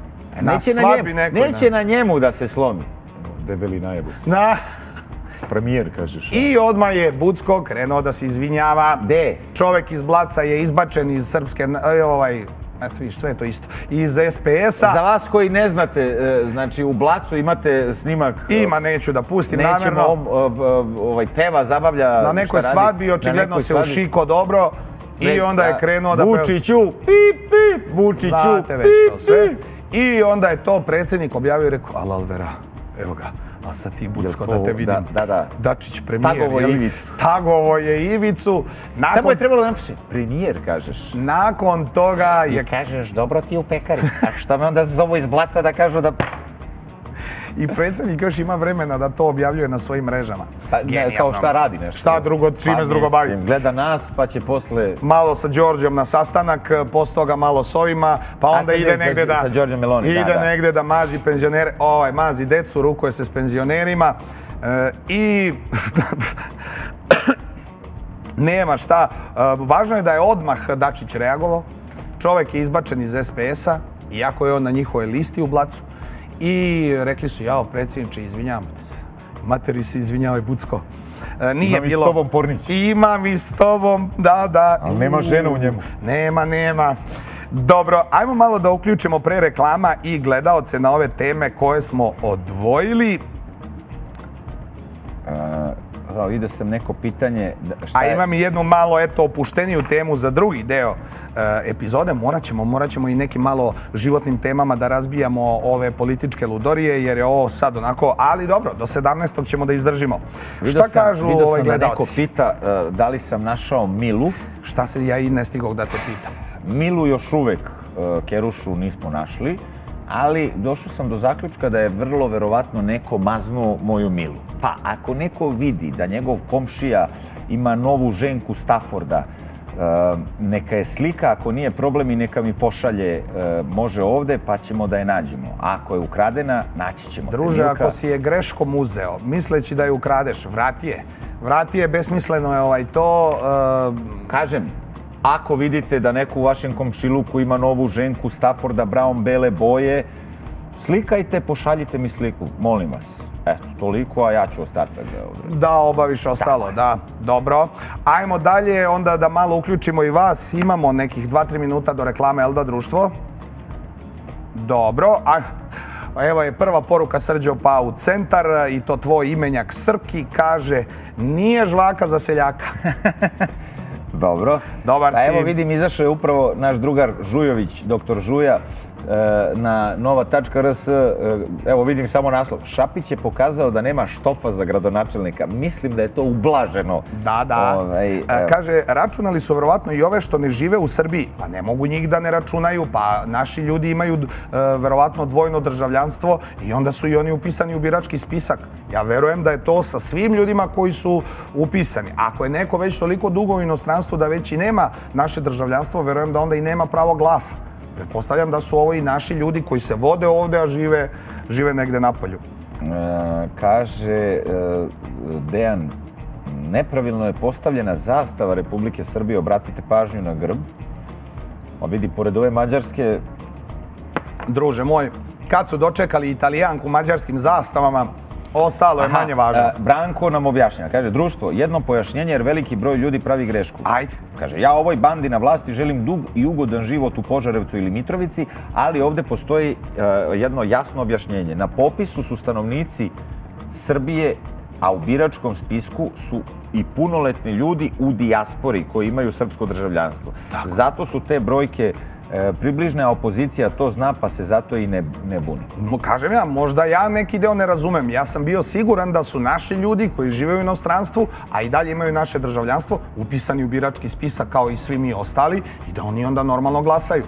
Neće na njemu da se slomi. Debeli najebus. Na. Premijer, kažeš. I odmah je Bucko krenuo da se izvinjava. De? Čovek iz blaca je izbačen iz srpske, ovaj, Eto viš, sve je to isto. Iz es pe es-a... Za vas koji ne znate, znači u Blacu imate snimak... Ima, neću da pustim namjerno. Nećemo, peva, zabavlja, na nekoj svadbi, očigledno se ušiko dobro i onda je krenuo da... Vučiću, pip, pip, Vučiću, pip, pip. I onda je to predsjednik objavio i rekao, al Alvera, evo ga. A sad ti, Bucko, da te vidim. Da, da. Dačić, premijer. Tagovo je Ivicu. Tagovo je Ivicu. Samo je trebalo da napiše, premijer, kažeš. Nakon toga je... I kažeš, dobro ti u pekari. A što me onda zovu iz Blaca da kažu da... I predsjednik još ima vremena da to objavljuje na svojim mrežama. Pa, kao šta radi nešto. Šta drugo, čime s drugo bavi. Gleda nas, pa će posle... Malo sa Đorđom na sastanak, poslije toga malo s ovima, pa onda ide negdje da... Sa Đorđem Meloni, da, da. Ide negdje da mazi penzionere, ovaj, mazi decu, rukuje se s penzionerima i... Nema šta. Važno je da je odmah Dačić reagovao. Čovjek je izbačen iz es pe es-a, iako je on na njihovoj listi u Blacu. I rekli su, jao, predsjedniče, izvinjavam se. Materi se izvinjavaj, Bucko. Nije Imam bilo... i s tobom Pornić. Imam i s tobom, da, da. Ali nema žena u njemu. Nema, nema. Dobro, ajmo malo da uključimo pre reklama i gledaoce na ove teme koje smo odvojili. Da, vidio sam neko pitanje... A imam i jednu malo, eto, opušteniju temu za drugi deo epizode. Morat ćemo, morat ćemo i nekim malo životnim temama da razbijamo ove političke ludorije, jer je ovo sad onako, ali dobro, do sedamnaestog ćemo da izdržimo. Šta kažu ovaj gledalci? Vidio sam da neko pita da li sam našao Milu. Šta se ja i ne stigao da te pitam? Milu još uvek, Kerušu, nismo našli. Ali došao sam do zaključka da je vrlo verovatno neko maznuo moju Milu. Pa ako neko vidi da njegov komšija ima novu ženku Stafforda, neka je slika, ako nije problem i neka mi pošalje, može ovde, pa ćemo da je nađemo. Ako je ukradena, naći ćemo. Druže, ako si je greškom uzeo, misleći da je ukradeš, vrati je. Vrati je, besmisleno je ovaj to. Kažem, ako vidite da neko u vašem komšiluku ima novu ženku Stafforda, brown, bele boje, slikajte, pošaljite mi sliku, molim vas. Eto, toliko, a ja ću ostatak da... Da obaviš ostalo, da. Dobro. Ajmo dalje, onda da malo uključimo i vas. Imamo nekih dva tri minuta do reklame, jel da, društvo? Dobro. Evo je prva poruka, Srđo, pa u centar, i to tvoj imenjak Srki, kaže, nije žvaka za seljaka. Dobro. Dobar si. Evo vidim, izašao je upravo naš drugar Žujović, doktor Žuja, na nova tačka er es. Evo vidim samo naslov. Šapić je pokazao da nema štofa za gradonačelnika. Mislim da je to ublaženo. Da, da. Kaže, računali su verovatno i ove što ne žive u Srbiji. Pa ne mogu njih da ne računaju. Pa naši ljudi imaju verovatno dvojno državljanstvo i onda su i oni upisani u birački spisak. Ja verujem da je to sa svim ljudima koji su upisani. Ako je neko već toliko dugo u inostranstvu da već i nema naše državljanstvo, verujem da onda i nema pravo glasa. Pretpostavljam da su ovo i naši ljudi koji se vode ovde, a žive, žive negde napolju. E, kaže Dejan, nepravilno je postavljena zastava Republike Srbije, obratite pažnju na grb. A vidi, pored ove mađarske... Druže moj, kad su dočekali Italijanku mađarskim zastavama, ostalo je manje važno. Branko nam objašnja. Kaže, društvo, jedno pojašnjenje jer veliki broj ljudi pravi grešku. Ajde. Kaže, ja ovoj bandi na vlasti želim dug i ugodan život u Požarevcu ili Mitrovici, ali ovde postoji jedno jasno objašnjenje. Na popisu su stanovnici Srbije, a u biračkom spisku su i punoletni ljudi u dijaspori koji imaju srpsko državljanstvo. Zato su te brojke približne, a opozicija to zna, pa se zato i ne buni. Kažem ja, možda ja neki deo ne razumem. Ja sam bio siguran da su naši ljudi koji žive u inostranstvu, a i dalje imaju naše državljanstvo, upisani u birački spisak kao i svi mi ostali i da oni onda normalno glasaju.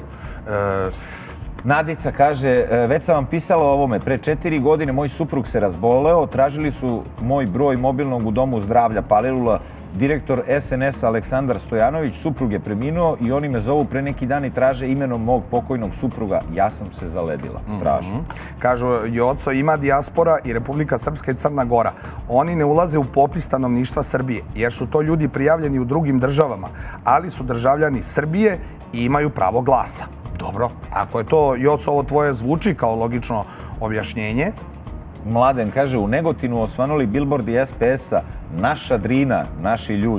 Nadica kaže, već sam vam pisala o ovome, pre četiri godine moj suprug se razboleo, tražili su moj broj mobilnog u domu zdravlja Palilula, direktor es en es-a Aleksandar Stojanović, suprug je preminuo i oni me zovu pre neki dan i traže imenom mog pokojnog supruga. Ja sam se zaledila. Strašno. Kažu, Joco, ima dijaspora i Republika Srpska i Crna Gora. Oni ne ulaze u popis stanovništva Srbije, jer su to ljudi prijavljeni u drugim državama, ali su državljani Srbije i imaju pravo glasa. Dobro, ako je to, Joco, ovo tvoje zvuči kao logično objašnjenje. Mladen kaže, u Negotinu osvanuli bilbordi es pe es-a, naša Drina, naši ljudi.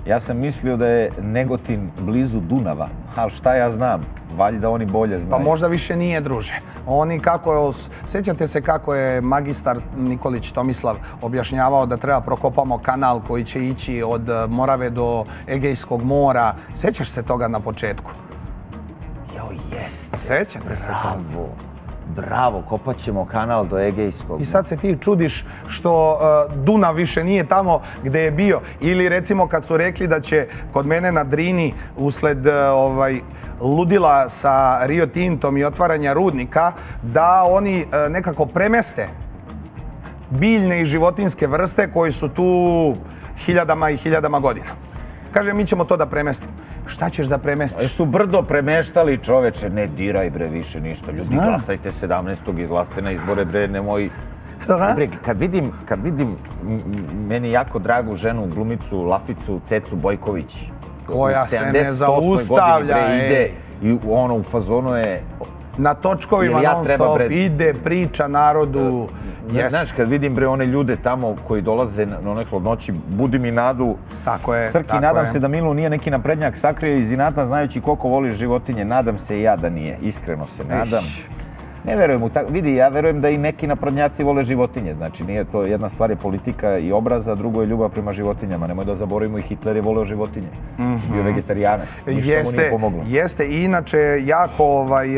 Ja sam mislio da je Negotin blizu Dunava, ali šta ja znam, valjda oni bolje znaju. Pa možda više nije, druže. Oni kako, sjećate se kako je magistar Nikolić Tomislav objašnjavao da treba prokopamo kanal koji će ići od Morave do Egejskog mora. Sjećaš se toga na početku? Jo, jest. Sjećate se toga? Bravo. Bravo, kopat ćemo kanal do Egejskog. I sad se ti čudiš što uh, Dunav više nije tamo gdje je bio. Ili recimo kad su rekli da će kod mene na Drini usled uh, ovaj, ludila sa Rio Tintom i otvaranja rudnika da oni uh, nekako premeste biljne i životinske vrste koji su tu hiljadama i hiljadama godina. Kaže, mi ćemo to da premestimo. Šta ćeš da premestiš? Su brdo premeštali, čoveče, ne diraj bre više ništa. Ljudi, glasajte sedamnaestog izlazite na izbore bre, nemoj... Bre, kad vidim, kad vidim meni jako dragu ženu, glumicu, Laficu, Cecu Bojković. Koja se ne zaustavlja, ide i ono u fazonu je... Na točkovima non stop, ide, priča narodu. Znaš, kad vidim bre one ljude tamo koji dolaze na one hladnoći, budi mi nadu. Tako je. Srki, nadam se da Milu nije neki naprednjak sakrio iz inata znajući koliko voliš životinje. Nadam se i ja da nije. Iskreno se nadam. Ne verujem u tako. Vidi, ja verujem da i neki naprednjaci vole životinje. Znači, nije to jedna stvar je politika i obraza, drugo je ljubav prema životinjama. Nemoj da zaboravimo i Hitler je voleo životinje. Bio vegetarijanac. Ništa mu nije pomoglo. Jeste, i inače jako ovaj,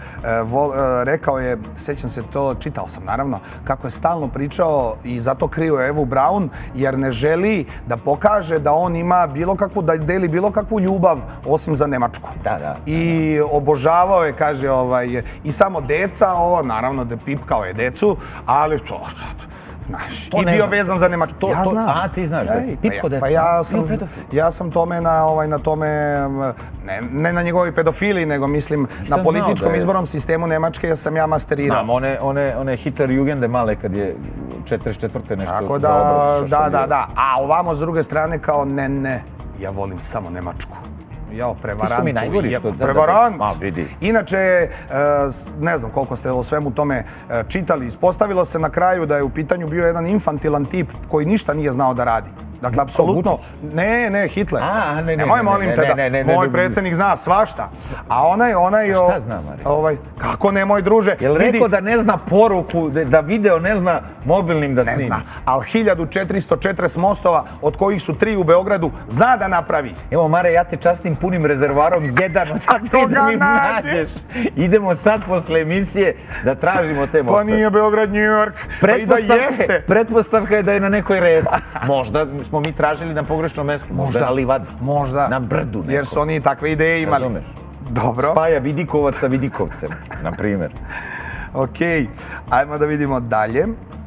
rekao je, sjećam se to, čitao sam naravno, kako je stalno pričao i zato krio Evu Braun, jer ne želi da pokaže da on ima bilo kakvu, da deli bilo kakvu ljubav osim za Nemačku. Da, da. I obožavao je, kaže, ovaj, i samo deca, ovo, naravno da pipkao je decu, ali to, znaš, i bio vezan za Nemačku. Ja znam. A, ti znaš, pipko deca. Pa ja sam, ja sam tome na, ovaj, na tome, ne, ne na njegovi pedofili, nego mislim na političkom izbornom sistemu Nemačke, jer sam ja masterirao. Znam, one, one, one Hitlerjugende male kad je četrdeset četvrte nešto tako da, za obraz da, da, da. A ovamo s druge strane kao ne, ne, ja volim samo Nemačku. Jao, prevarantu. Ti su mi najgori što... Prevarant! Ma, vidi. Inače, ne znam koliko ste o svemu tome čitali, ispostavilo se na kraju da je u pitanju bio jedan infantilan tip koji ništa nije znao da radi. Dakle, apsolutno... Ne, ne, Hitler. A, ne, ne, ne. Nemoj, molim te da... Moj predsjednik zna svašta. A onaj, onaj... Šta zna, Marija? Kako ne, moj druže? Jel rekao da ne zna poruku, da video ne zna mobilnim da snimi? Ne zna, ali hiljadu četiristo četrdeset mostova, od kojih su tri u Beogradu, zna da napravi. Evo, Mare, ja te častim punim rezervarom, jedan od takvih da mi nađeš. Idemo sad posle emisije da tražimo te mostove. Pa nije Beograd, New York, pa i da jeste. Pretpostavka je da je na nekoj reci. Možda smo mi tražili na pogrešnom mjestu, možda na livadi. Možda. Na brdu neko. Jer su oni takve ideje imali. Razumeš? Dobro. Spaja Vidikovac sa Vidikovcem, na primjer. Okej, ajmo da vidimo dalje.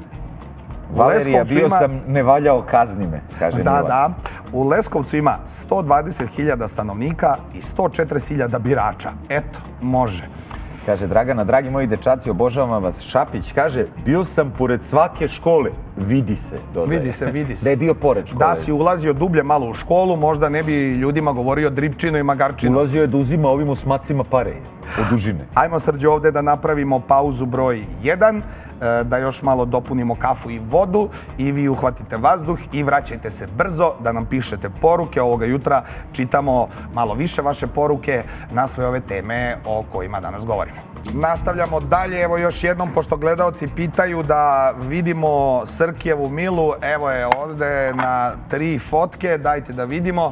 Valerija, bio sam ne valjao, kazni me, kaže Da, Milan. da. U Leskovcu ima sto dvadeset hiljada stanovnika i sto četrdeset hiljada birača. Eto, može. Kaže, Dragana, dragi moji dečaci, obožavam vas. Šapić kaže, bio sam pored svake škole. Vidi se, dodaje. Vidi se, vidi se. Da je bio pored škole. Da si ulazio dublje malo u školu, možda ne bi ljudima govorio dripčino i magarčino. Ulazio je da uzima ovim osmacima pare od dužine. Ajmo, Srđe, ovdje da napravimo pauzu broj jedan, da još malo dopunimo kafu i vodu i vi uhvatite vazduh i vraćajte se brzo da nam pišete poruke. Ovoga jutra čitamo malo više vaše poruke na sve ove teme o kojima danas govorimo. Nastavljamo dalje, evo još jednom, pošto gledaoci pitaju da vidimo Srkijevu Milu, evo je ovdje na tri fotke, dajte da vidimo.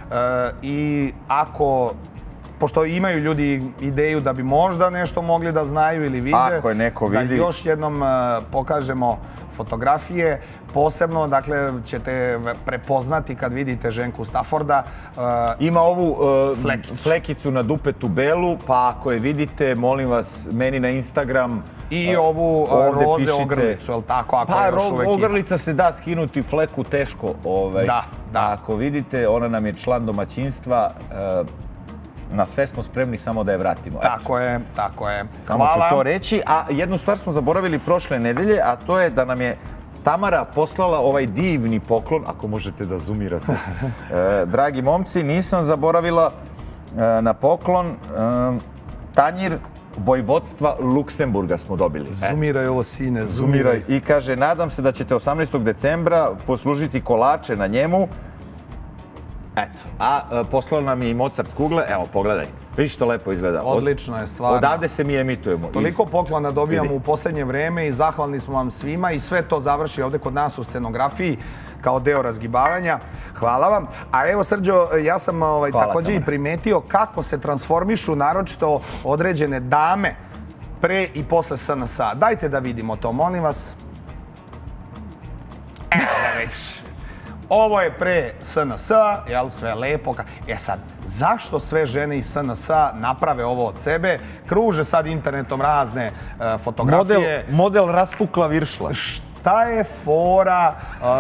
I ako... Pošto imaju ljudi ideju da bi možda nešto mogli da znaju ili vide, ako je neko vidi, da još jednom pokažemo fotografije. Posebno, dakle, ćete prepoznati kad vidite Ženku Stafforda. Ima ovu flekicu na dupetu belu, pa ako je vidite, molim vas, meni na Instagram. I ovu roze ogrlicu, je li tako? Pa, ogrlica se da skinuti fleku teško. Da, da. Ako vidite, ona nam je član domaćinstva. Na sve smo spremni samo da je vratimo. Tako je, tako je. Samo ću to reći. A jednu stvar smo zaboravili prošle nedelje, a to je da nam je Tamara poslala ovaj divni poklon, ako možete da zoomirate. Dragi momci, nisam zaboravila na poklon. Tanjir Vojvodstva Luksemburga smo dobili. Zoomiraj ovo, sine, zoomiraj. I kaže, nadam se da ćete osamnaestog decembra poslužiti kolače na njemu. Eto, a poslao nam je i Mozart kugle, evo pogledaj, vidiš što lepo izgleda. Odlično je, stvarno. Odavde se mi emitujemo. Toliko poklona dobijamo u posljednje vreme i zahvalni smo vam svima i sve to završi ovdje kod nas u scenografiji kao deo razgibavanja. Hvala vam. A evo, Srđo, ja sam također i primetio kako se transformišu naročito određene dame pre i posle S N S-a. Dajte da vidimo to, molim vas. Evo da vidiš. Ovo je pre S N S-a, jel, sve lepo. E sad, zašto sve žene iz S N S-a naprave ovo od sebe? Kruže sad internetom razne fotografije. Model raspukla viršla. Šta je fora?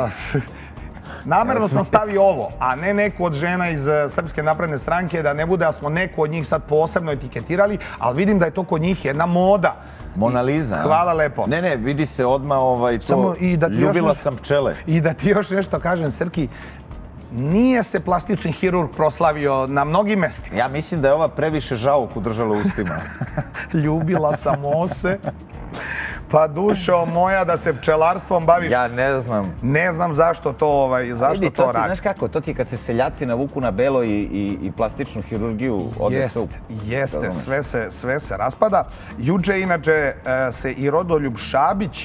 Namerno sam stavio ovo, a ne neku od žena iz Srpske napredne stranke, da ne bude da smo neku od njih sad posebno etiketirali, ali vidim da je to kod njih jedna moda. Mona Lisa. Hvala lepo. Ne, ne, vidi se odmah to, ljubila sam pčele. I da ti još nešto kažem, Srki, nije se plastični hirurg proslavio na mnogim mestima. Ja mislim da je ova previše žauku držala ustima. Ljubila sam ose. Pa dušo moja, da se pčelarstvom baviš. Ja ne znam. Ne znam zašto to radi. Znaš kako, to ti kad se seljaci navuku na belo i plastičnu hirurgiju, ode se u... Jeste, sve se raspada. Juče, inače, se i Rodoljub Šabić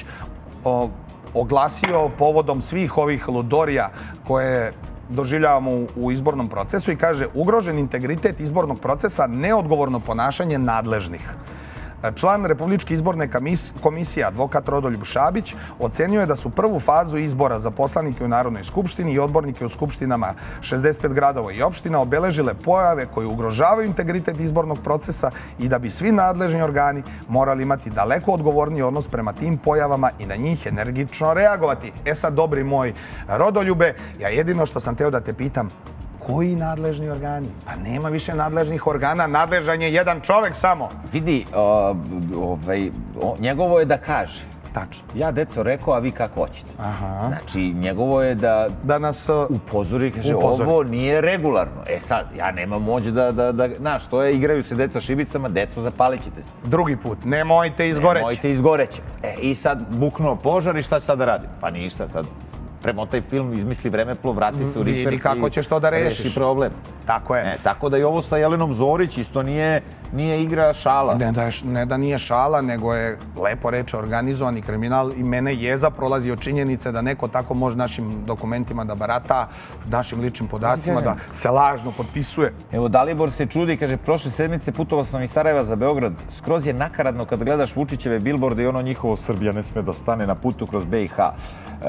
oglasio povodom svih ovih ludorija koje doživljavamo u izbornom procesu i kaže: ugrožen integritet izbornog procesa, neodgovorno ponašanje nadležnih. Član Republičke izborne komisije, advokat Rodoljub Šabić, ocenio je da su prvu fazu izbora za poslanike u Narodnoj skupštini i odbornike u skupštinama šezdeset pet gradova i opština obeležile pojave koje ugrožavaju integritet izbornog procesa i da bi svi nadležni organi morali imati daleko odgovorniji odnos prema tim pojavama i na njih energično reagovati. E sad, dobri moj Rodoljube, ja jedino što sam teo da te pitam, koji nadležni organi? Pa nema više nadležnih organa, nadležan je jedan čovek samo. Vidi, njegovo je da kaže. Tačno. Ja, deco, rekao, a vi kako hoćete. Znači, njegovo je da... Da nas... upozori, kaže, ovo nije regularno. E sad, ja nemam moć da... Znaš, to je, igraju se deca šibicama, deco, zapalit ćete se. Drugi put, nemojte izgoreći. Nemojte izgoreći. E, i sad buknuo požar i šta će sad da radim? Pa ništa, sad... premotaj film, izmisli vremeplov, vrati se u Rikverc i... Vidi kako ćeš to da rešiš. Reši problem. Tako je. Tako da i ovo sa Jelenom Zorić isto nije igra šala. Ne da nije šala, nego je lepo reče organizovani kriminal i mene jeza prolazi od činjenice da neko tako može našim dokumentima da barata, našim ličnim podacima, da se lažno potpisuje. Evo, Dalibor se čudi i kaže: prošle sedmice putovao sam iz Sarajeva za Beograd. Skroz je nakaradno kad gledaš Vučićeve bilborde i ono njihovo Srbija ne sme da stane na putu kroz B i H.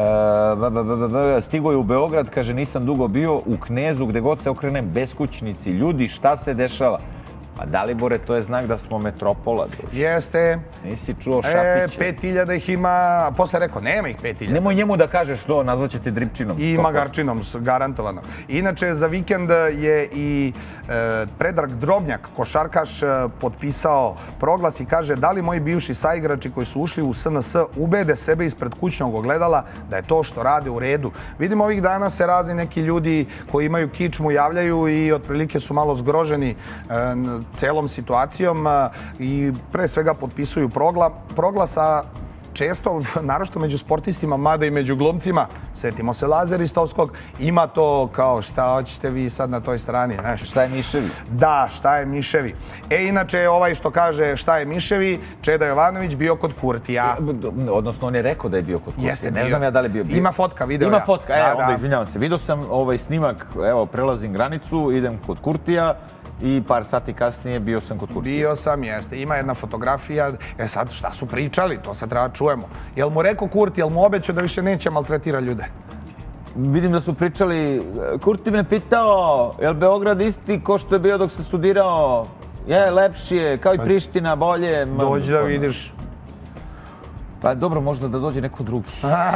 Stigo je u Beograd, kaže, nisam dugo bio, u Knezu, gde god se okrenem, beskućnici, ljudi, šta se dešava? A Dalibore, to je znak da smo metropola. Jeste. Nisi čuo Šapića. Pet hiljada ih ima, a posle rekao, nema ih pet hiljada. Nemoj njemu da kažeš to, nazvaćete Dripčinom. I Magarčinom, garantovano. Inače, za vikend je i Predrag Drobnjak, košarkaš, potpisao proglas i kaže: da li moji bivši saigrači koji su ušli u S N S ubede sebe ispred kućnog ogledala da je to što rade u redu. Vidimo, ovih dana se razni neki ljudi koji imaju kičmu javljaju i otprilike su malo zgroženi celom situacijom i pre svega potpisuju proglasa. Često, naročito među sportistima, mada i među glumcima, setimo se Laze Ristovskog, ima to kao šta hoćete vi sad na toj strani. Šta je miševi? Da, šta je miševi. E, inače, ovaj što kaže šta je miševi, Čeda Jovanović bio kod Kurtija. Odnosno, on je rekao da je bio kod Kurtija. Jeste, ne znam ja da li je bio bio. Ima fotka, video ja. Ima fotka, e, onda izvinjavam se. Vidio sam ovaj snimak, evo, prelazim granicu, idem kod Kurtija, i par sati kasnije bio sam kod Kurtija. Bio sam, jeste. Ima jedna fotografija. E sad, šta su pričali? To sad treba čujemo. Jel mu rekao Kurti, jel mu obećao da više neće maltretira ljude? Vidim da su pričali, Kurti me pitao, jel Beograd isti ko što je bio dok se studirao? Je, lepši je, kao i Priština, bolje. Dođi da vidiš. Pa dobro, možda da dođe neko drugi.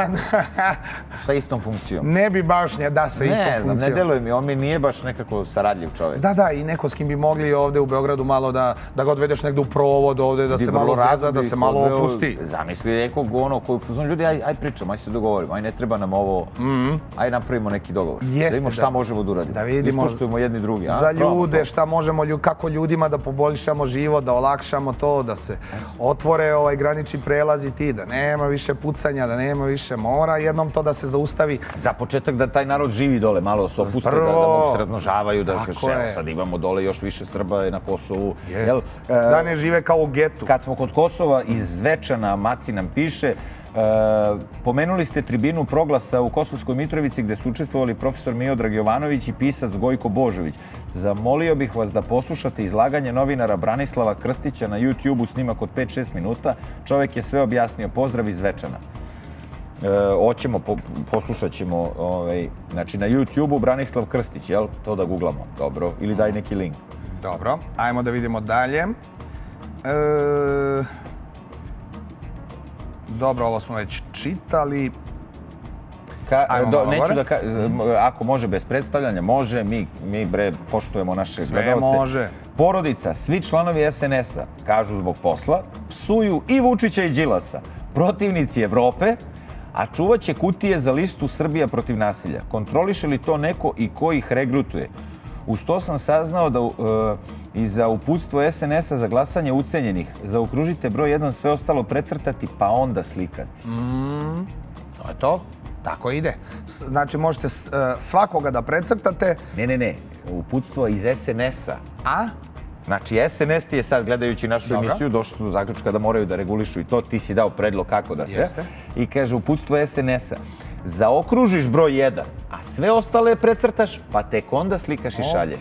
Sa istom funkcijom. Ne bi baš ne da sa istom funkcijom. Ne znam, ne deluje mi, on mi nije baš nekako saradljiv čovjek. Da, da, i neko s kim bi mogli ovde u Beogradu malo da ga odvedeš negde u provod ovde, da se malo zeza, da se malo opusti. Zamisli nekog ono koji... Ljudi, aj pričamo, aj se dogovorimo, aj ne treba nam ovo... Aj napravimo neki dogovor. Da vidimo šta možemo da uradimo. Da vidimo... Ispoštujemo jedni drugi. Za ljude, šta možemo, kako ljudima da poboljšamo život, da olakšamo to, da se otvore granični prelazi ti. da nema više pucanja, da nema više mora, jednom to da se zaustavi. Za početak da taj narod živi dole, malo se opuste, da mogu se razmnožavaju, da kaže, sad imamo dole još više Srba na Kosovu. Da ne žive kao u getu. Kad smo kod Kosova, iz Zvečana, Maci nam piše, pomenuli ste tribinu Proglasa u Kosovskoj Mitrovici gde su učestvovali profesor Miodrag Jovanović i pisac Gojko Božović. Zamolio bih vas da poslušate izlaganje novinara Branislava Krstića na YouTube-u, snimak od pet šest minuta. Čovek je sve objasnio. Pozdrav iz Zvečana. Hoćemo, poslušat ćemo, znači na YouTube-u Branislav Krstić, jel? To da googlamo, dobro. Ili daj neki link. Dobro, ajmo da vidimo dalje. Dobro, ovo smo već čitali. Neću da kažem, ako može bez predstavljanja, može, mi bre poštujemo naše gledalce. Sve može. Porodica, svi članovi es en es-a, kažu zbog posla, psuju i Vučića i Đilasa, protivnici Evrope, a čuvat će kutije za listu Srbija protiv nasilja. Kontroliše li to neko i ko ih regrutuje? Uz to sam saznao da i za uputstvo es en es-a za glasanje ucenjenih zaokružite broj jedan, sve ostalo precrtati pa onda slikati. To je to. Tako ide. Znači možete svakoga da precrtate. Ne, ne, ne. Uputstvo iz es en es-a. A? Znači es en es ti je sad, gledajući našu emisiju, došli do zaključka da moraju da regulišu i to. Ti si dao predlog kako da se. I kaže uputstvo es en es-a. Zaokružiš broj jedan, a sve ostale precrtaš, pa tek onda slikaš i šalješ.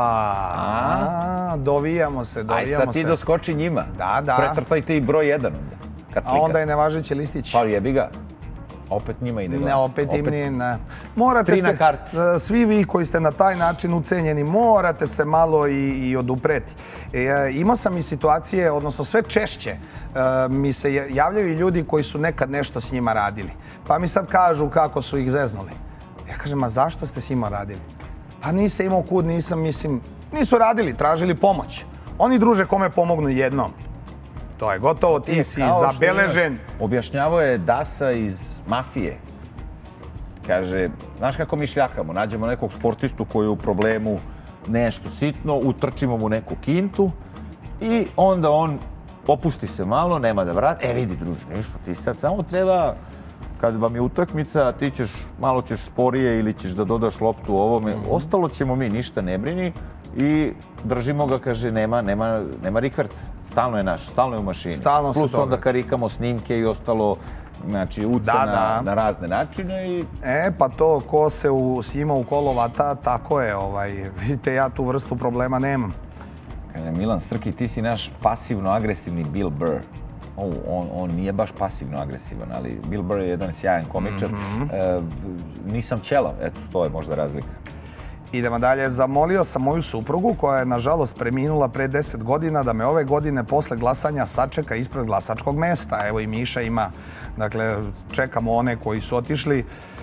Opa! Dovijamo se, dovijamo se. Aj sad ti doskoči njima. Da, da. Precrtajte i broj jedan onda, kad slikaš. A onda je nevažeći listić. Pa jebi ga. Opet njima ide glas. Ne, opet im nije, ne. Morate se, svi vi koji ste na taj način ucenjeni, morate se malo i odupreti. Imao sam i situacije, odnosno sve češće, mi se javljaju i ljudi koji su nekad nešto s njima radili. Pa mi sad kažu kako su ih zeznuli. Ja kažem, a zašto ste s njima radili? Pa nisam imao kud, nisam, mislim, nisu radili, tražili pomoć. Oni druže kome pomognu jednom. To je gotovo, ti si zabeležen. Objašnjavao je Dasa iz Mafije. Kaže, znaš kako mi šljakamo, nađemo nekog sportistu koji je u problemu nešto sitno, utrčimo mu neku kintu i onda on opusti se malo, nema da vrati. E vidi druže, ništa, ti sad samo treba, kad vam je utakmica, ti ćeš, malo ćeš sporije ili ćeš da dodaš loptu ovome, ostalo ćemo mi, ništa ne brini i držimo ga, kaže, nema, nema, nema rikverca. Stalno je naš, stalno je u mašini. Plus onda karikamo snimke i ostalo, znači, ucena na razne načine. E, pa to, ko se sima u kolo vata, tako je. Vidite, ja tu vrstu problema nemam. Kaže, Milan Srki, ti si naš pasivno-agresivni Bill Burr. On nije baš pasivno-agresivan, ali Bill Burr je jedan sjajan komičar. Nisam ćelav, eto, to je možda razlika. Idemo dalje. Zamolio sam moju suprugu, koja je nažalost preminula pre deset godina, da me ove godine posle glasanja sačeka ispred glasačkog mesta. Evo i Miša ima. Dakle, čekamo one koji su otišli.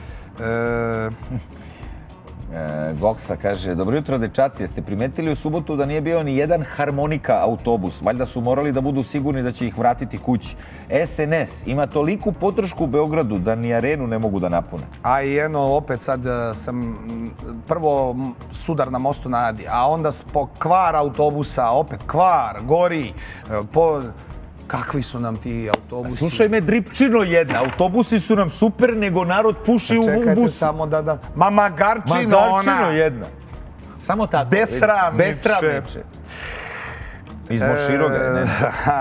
Goksa kaže, dobro jutro dečaci, jeste primetili u subotu da nije bio ni jedan harmonika autobus? Valjda su morali da budu sigurni da će ih vratiti kući. es en es ima toliku podršku u Beogradu da ni arenu ne mogu da napune. A i jedno, opet sad sam prvo sudar na mostu na Adi, a onda po kvar autobusa, opet kvar, gori, po... Kakvi su nam ti autobusi? Slušaj me, dripčino jedna. Autobusi su nam super, nego narod puši u busu. Čekajte samo da da... Ma magarčino ona! Magarčino jedna. Samo tako. Besramniče. Besramniče. Izmoširo ga je, ne?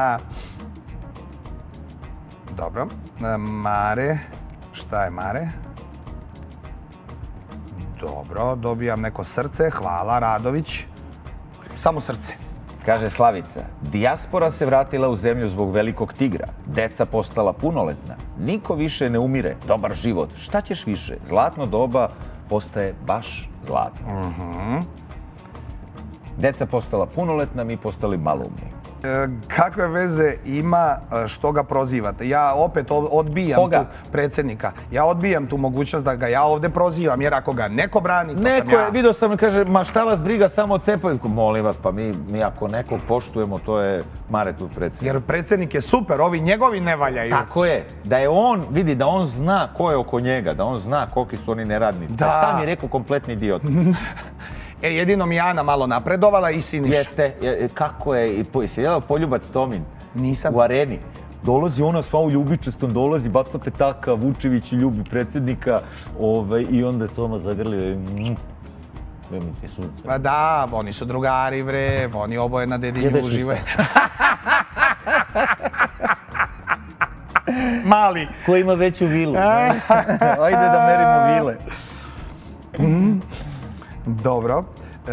Dobro. Mare. Šta je Mare? Dobro, dobijam neko srce. Hvala, Radović. Samo srce. Kaže Slavica, dijaspora se vratila u zemlju zbog velikog tigra, deca postala punoletna, niko više ne umire, dobar život, šta ćeš više? Zlatno doba postaje baš zlatno. Deca postala punoletna, mi postali maloumni. Kakve veze ima što ga prozivate? Ja opet odbijam tu predsjednika. Ja odbijam tu mogućnost da ga ja ovdje prozivam, jer ako ga neko brani, to sam ja. Neko je, vidio sam, kaže, ma šta vas briga, samo od cepa. Molim vas, pa mi ako nekog poštujemo, to je Mare tu predsjednik. Jer predsjednik je super, ovi njegovi ne valjaju. Tako je, da je on, vidi, da on zna ko je oko njega, da on zna koliki su oni neradnici. Da. Sam je rekao kompletni idiot. E, jedino mi Ana malo napredovala i Siniš. Jeste, kako je, jesi gledao Poljubac Tomin? Nisam. U areni. dolazi ona sva u ljubičastom, dolazi, baca petaka, Vučević ljubi predsjednika i onda Toma zagrlio i Nemojte sunce. Pa da, oni su drugari, bre, oni oboje na Dedinju uživaju. Mali. Ko ima veću vilu? Ajde da merimo vile. Dobro.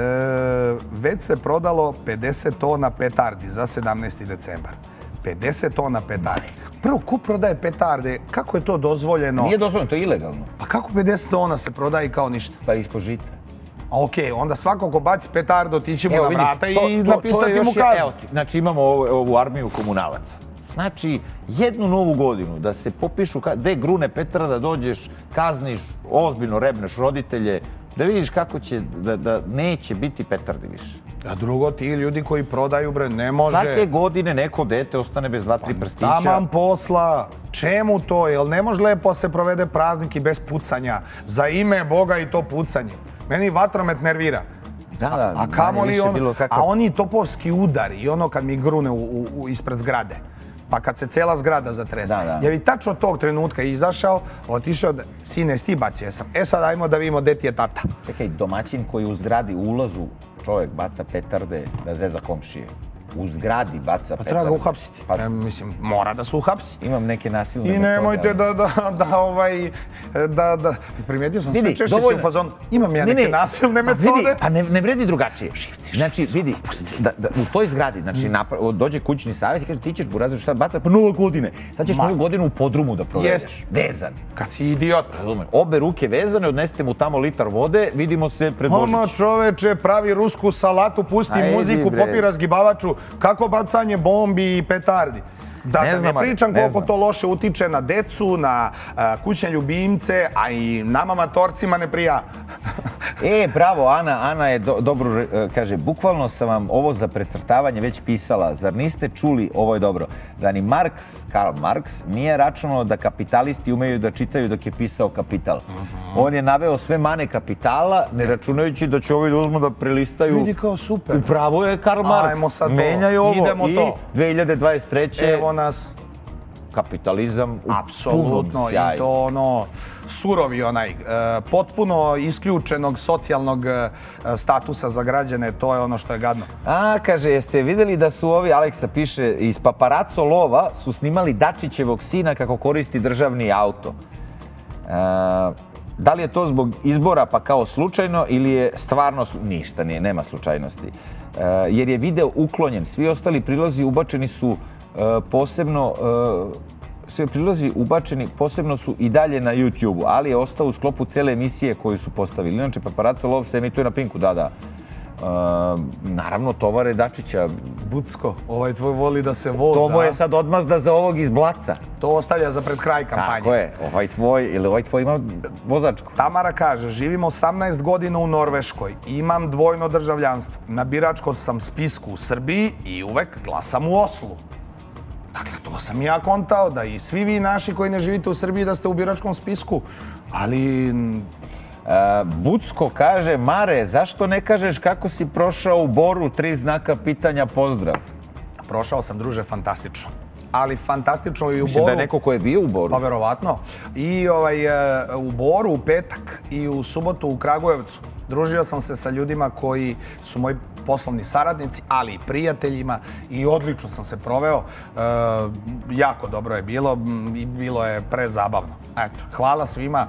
Već se prodalo pedeset tona petardi za sedamnaesti decembar. pedeset tona petardi. Prvo, ko prodaje petarde? Kako je to dozvoljeno? Nije dozvoljeno, to je ilegalno. Pa kako pedeset tona se prodaje kao ništa? Pa ispod žita. Ok, onda svako ko baci petardu otići mu na vrata i napisati mu kaznu. Znači imamo ovu armiju komunalaca. Znači, jednu novu godinu da se popišu gde grune petarda, dođeš, kazniš, ozbiljno rebneš roditelje, da vidiš kako će, da neće biti petardi više. A drugo, ti ljudi koji prodaju, bre, ne može... Svake godine neko dete ostane bez dva, tri prstića. Taman posla. Čemu to? Jel ne može lepo se provede praznik i bez pucanja? Za ime Boga i to pucanje. Meni vatromet nervira. Da, da. A kamoli ono... A oni topovski udari i ono kad mi grune ispred zgrade. Pa kad se cijela zgrada zatresa. Ja bi tačno tog trenutka izašao, otišao, sine, sti bacio sam. E sad ajmo da vidimo gde ti je tata. Čekaj, domaćin koji u zgradi ulazu, čovjek baca petarde da zeza komšije. U zgradi baca petarde. Pa treba ga uhapsiti. Mislim, mora da se uhapsi. Imam neke nasilne metode. I nemojte da, da, da, ovaj, da, da... Primijetio sam sve češće si u fazonu. Imam ja neke nasilne metode. Pa ne vredi drugačije. Znači, vidi, u toj zgradi, znači, dođe kućni savjet i kaže ti ćeš burazir šta baca, pa nove godine. Sad ćeš novu godinu u podrumu da provedeš. Vezan. Kad si idiot. Obe ruke vezane, odnesete mu tamo litar vode, vidimo se pred Božić. Ono čoveče, pravi rusku salatu, pusti muziku, popi razgibavaču. Kako bacanje bombi i petardi? Da ne pričam koliko to loše utiče na decu, na kućne ljubimce, a i nama matorcima ne prija. E, bravo, Ana, Ana je dobro, kaže, bukvalno sam vam ovo za precrtavanje već pisala. Zar niste čuli, ovo je dobro, da ni Marks, Karl Marks, nije računao da kapitalisti umeju da čitaju dok je pisao Kapital. On je naveo sve mane kapitala, ne računajući da će ovi uzmu da prelistaju. Vidi kao super. Upravo je Karl Marks. Menjaju ovo i dve hiljade dvadeset treće. Evo nas. Kapitalizam u punom sjaju. Apsolutno, i to ono, surovi onaj, potpuno isključenog socijalnog statusa za građane, to je ono što je gadno. A, kaže, jeste vidjeli da su ovi, Aleksa piše, iz Paparaco lova su snimali Dačićevog sina kako koristi državni auto. Da li je to zbog izbora pa kao slučajno ili je stvarno... Ništa nije, nema slučajnosti. Jer je video uklonjen, svi ostali prilozi ubačeni su posebno, sve prilozi ubačeni posebno su i dalje na YouTube-u, ali je ostao u sklopu cele emisije koju su postavili. Inače, Paparaco lov se emituje na Pinku, da, da. Naravno, tovare Dačića. Bucko, ovaj tvoj voli da se voza. To mu je sad odmazda za ovog iz Blaca. To ostavlja za pred kraj kampanje. Tako je, ovaj tvoj, ili ovaj tvoj ima vozačku. Tamara kaže, živim osamnaest godina u Norveškoj, imam dvojno državljanstvo. Na biračkom sam spisku u Srbiji i uvek glasam u Oslu. Dakle, to sam ja kontao, da i svi vi naši koji ne živite u Srbiji da ste u biračkom spisku, ali... Bucko kaže, Mare, zašto ne kažeš kako si prošao u Boru, tri znaka pitanja, pozdrav? Prošao sam, druže, fantastično. Ali fantastično i u Boru... Mislim da je neko ko je bio u Boru. Pa verovatno. I u Boru, u petak i u subotu u Kragujevcu. Družio sam se sa ljudima koji su moji poslovni saradnici, ali i prijateljima i odlično sam se proveo. Jako dobro je bilo i bilo je prezabavno. Eto, hvala svima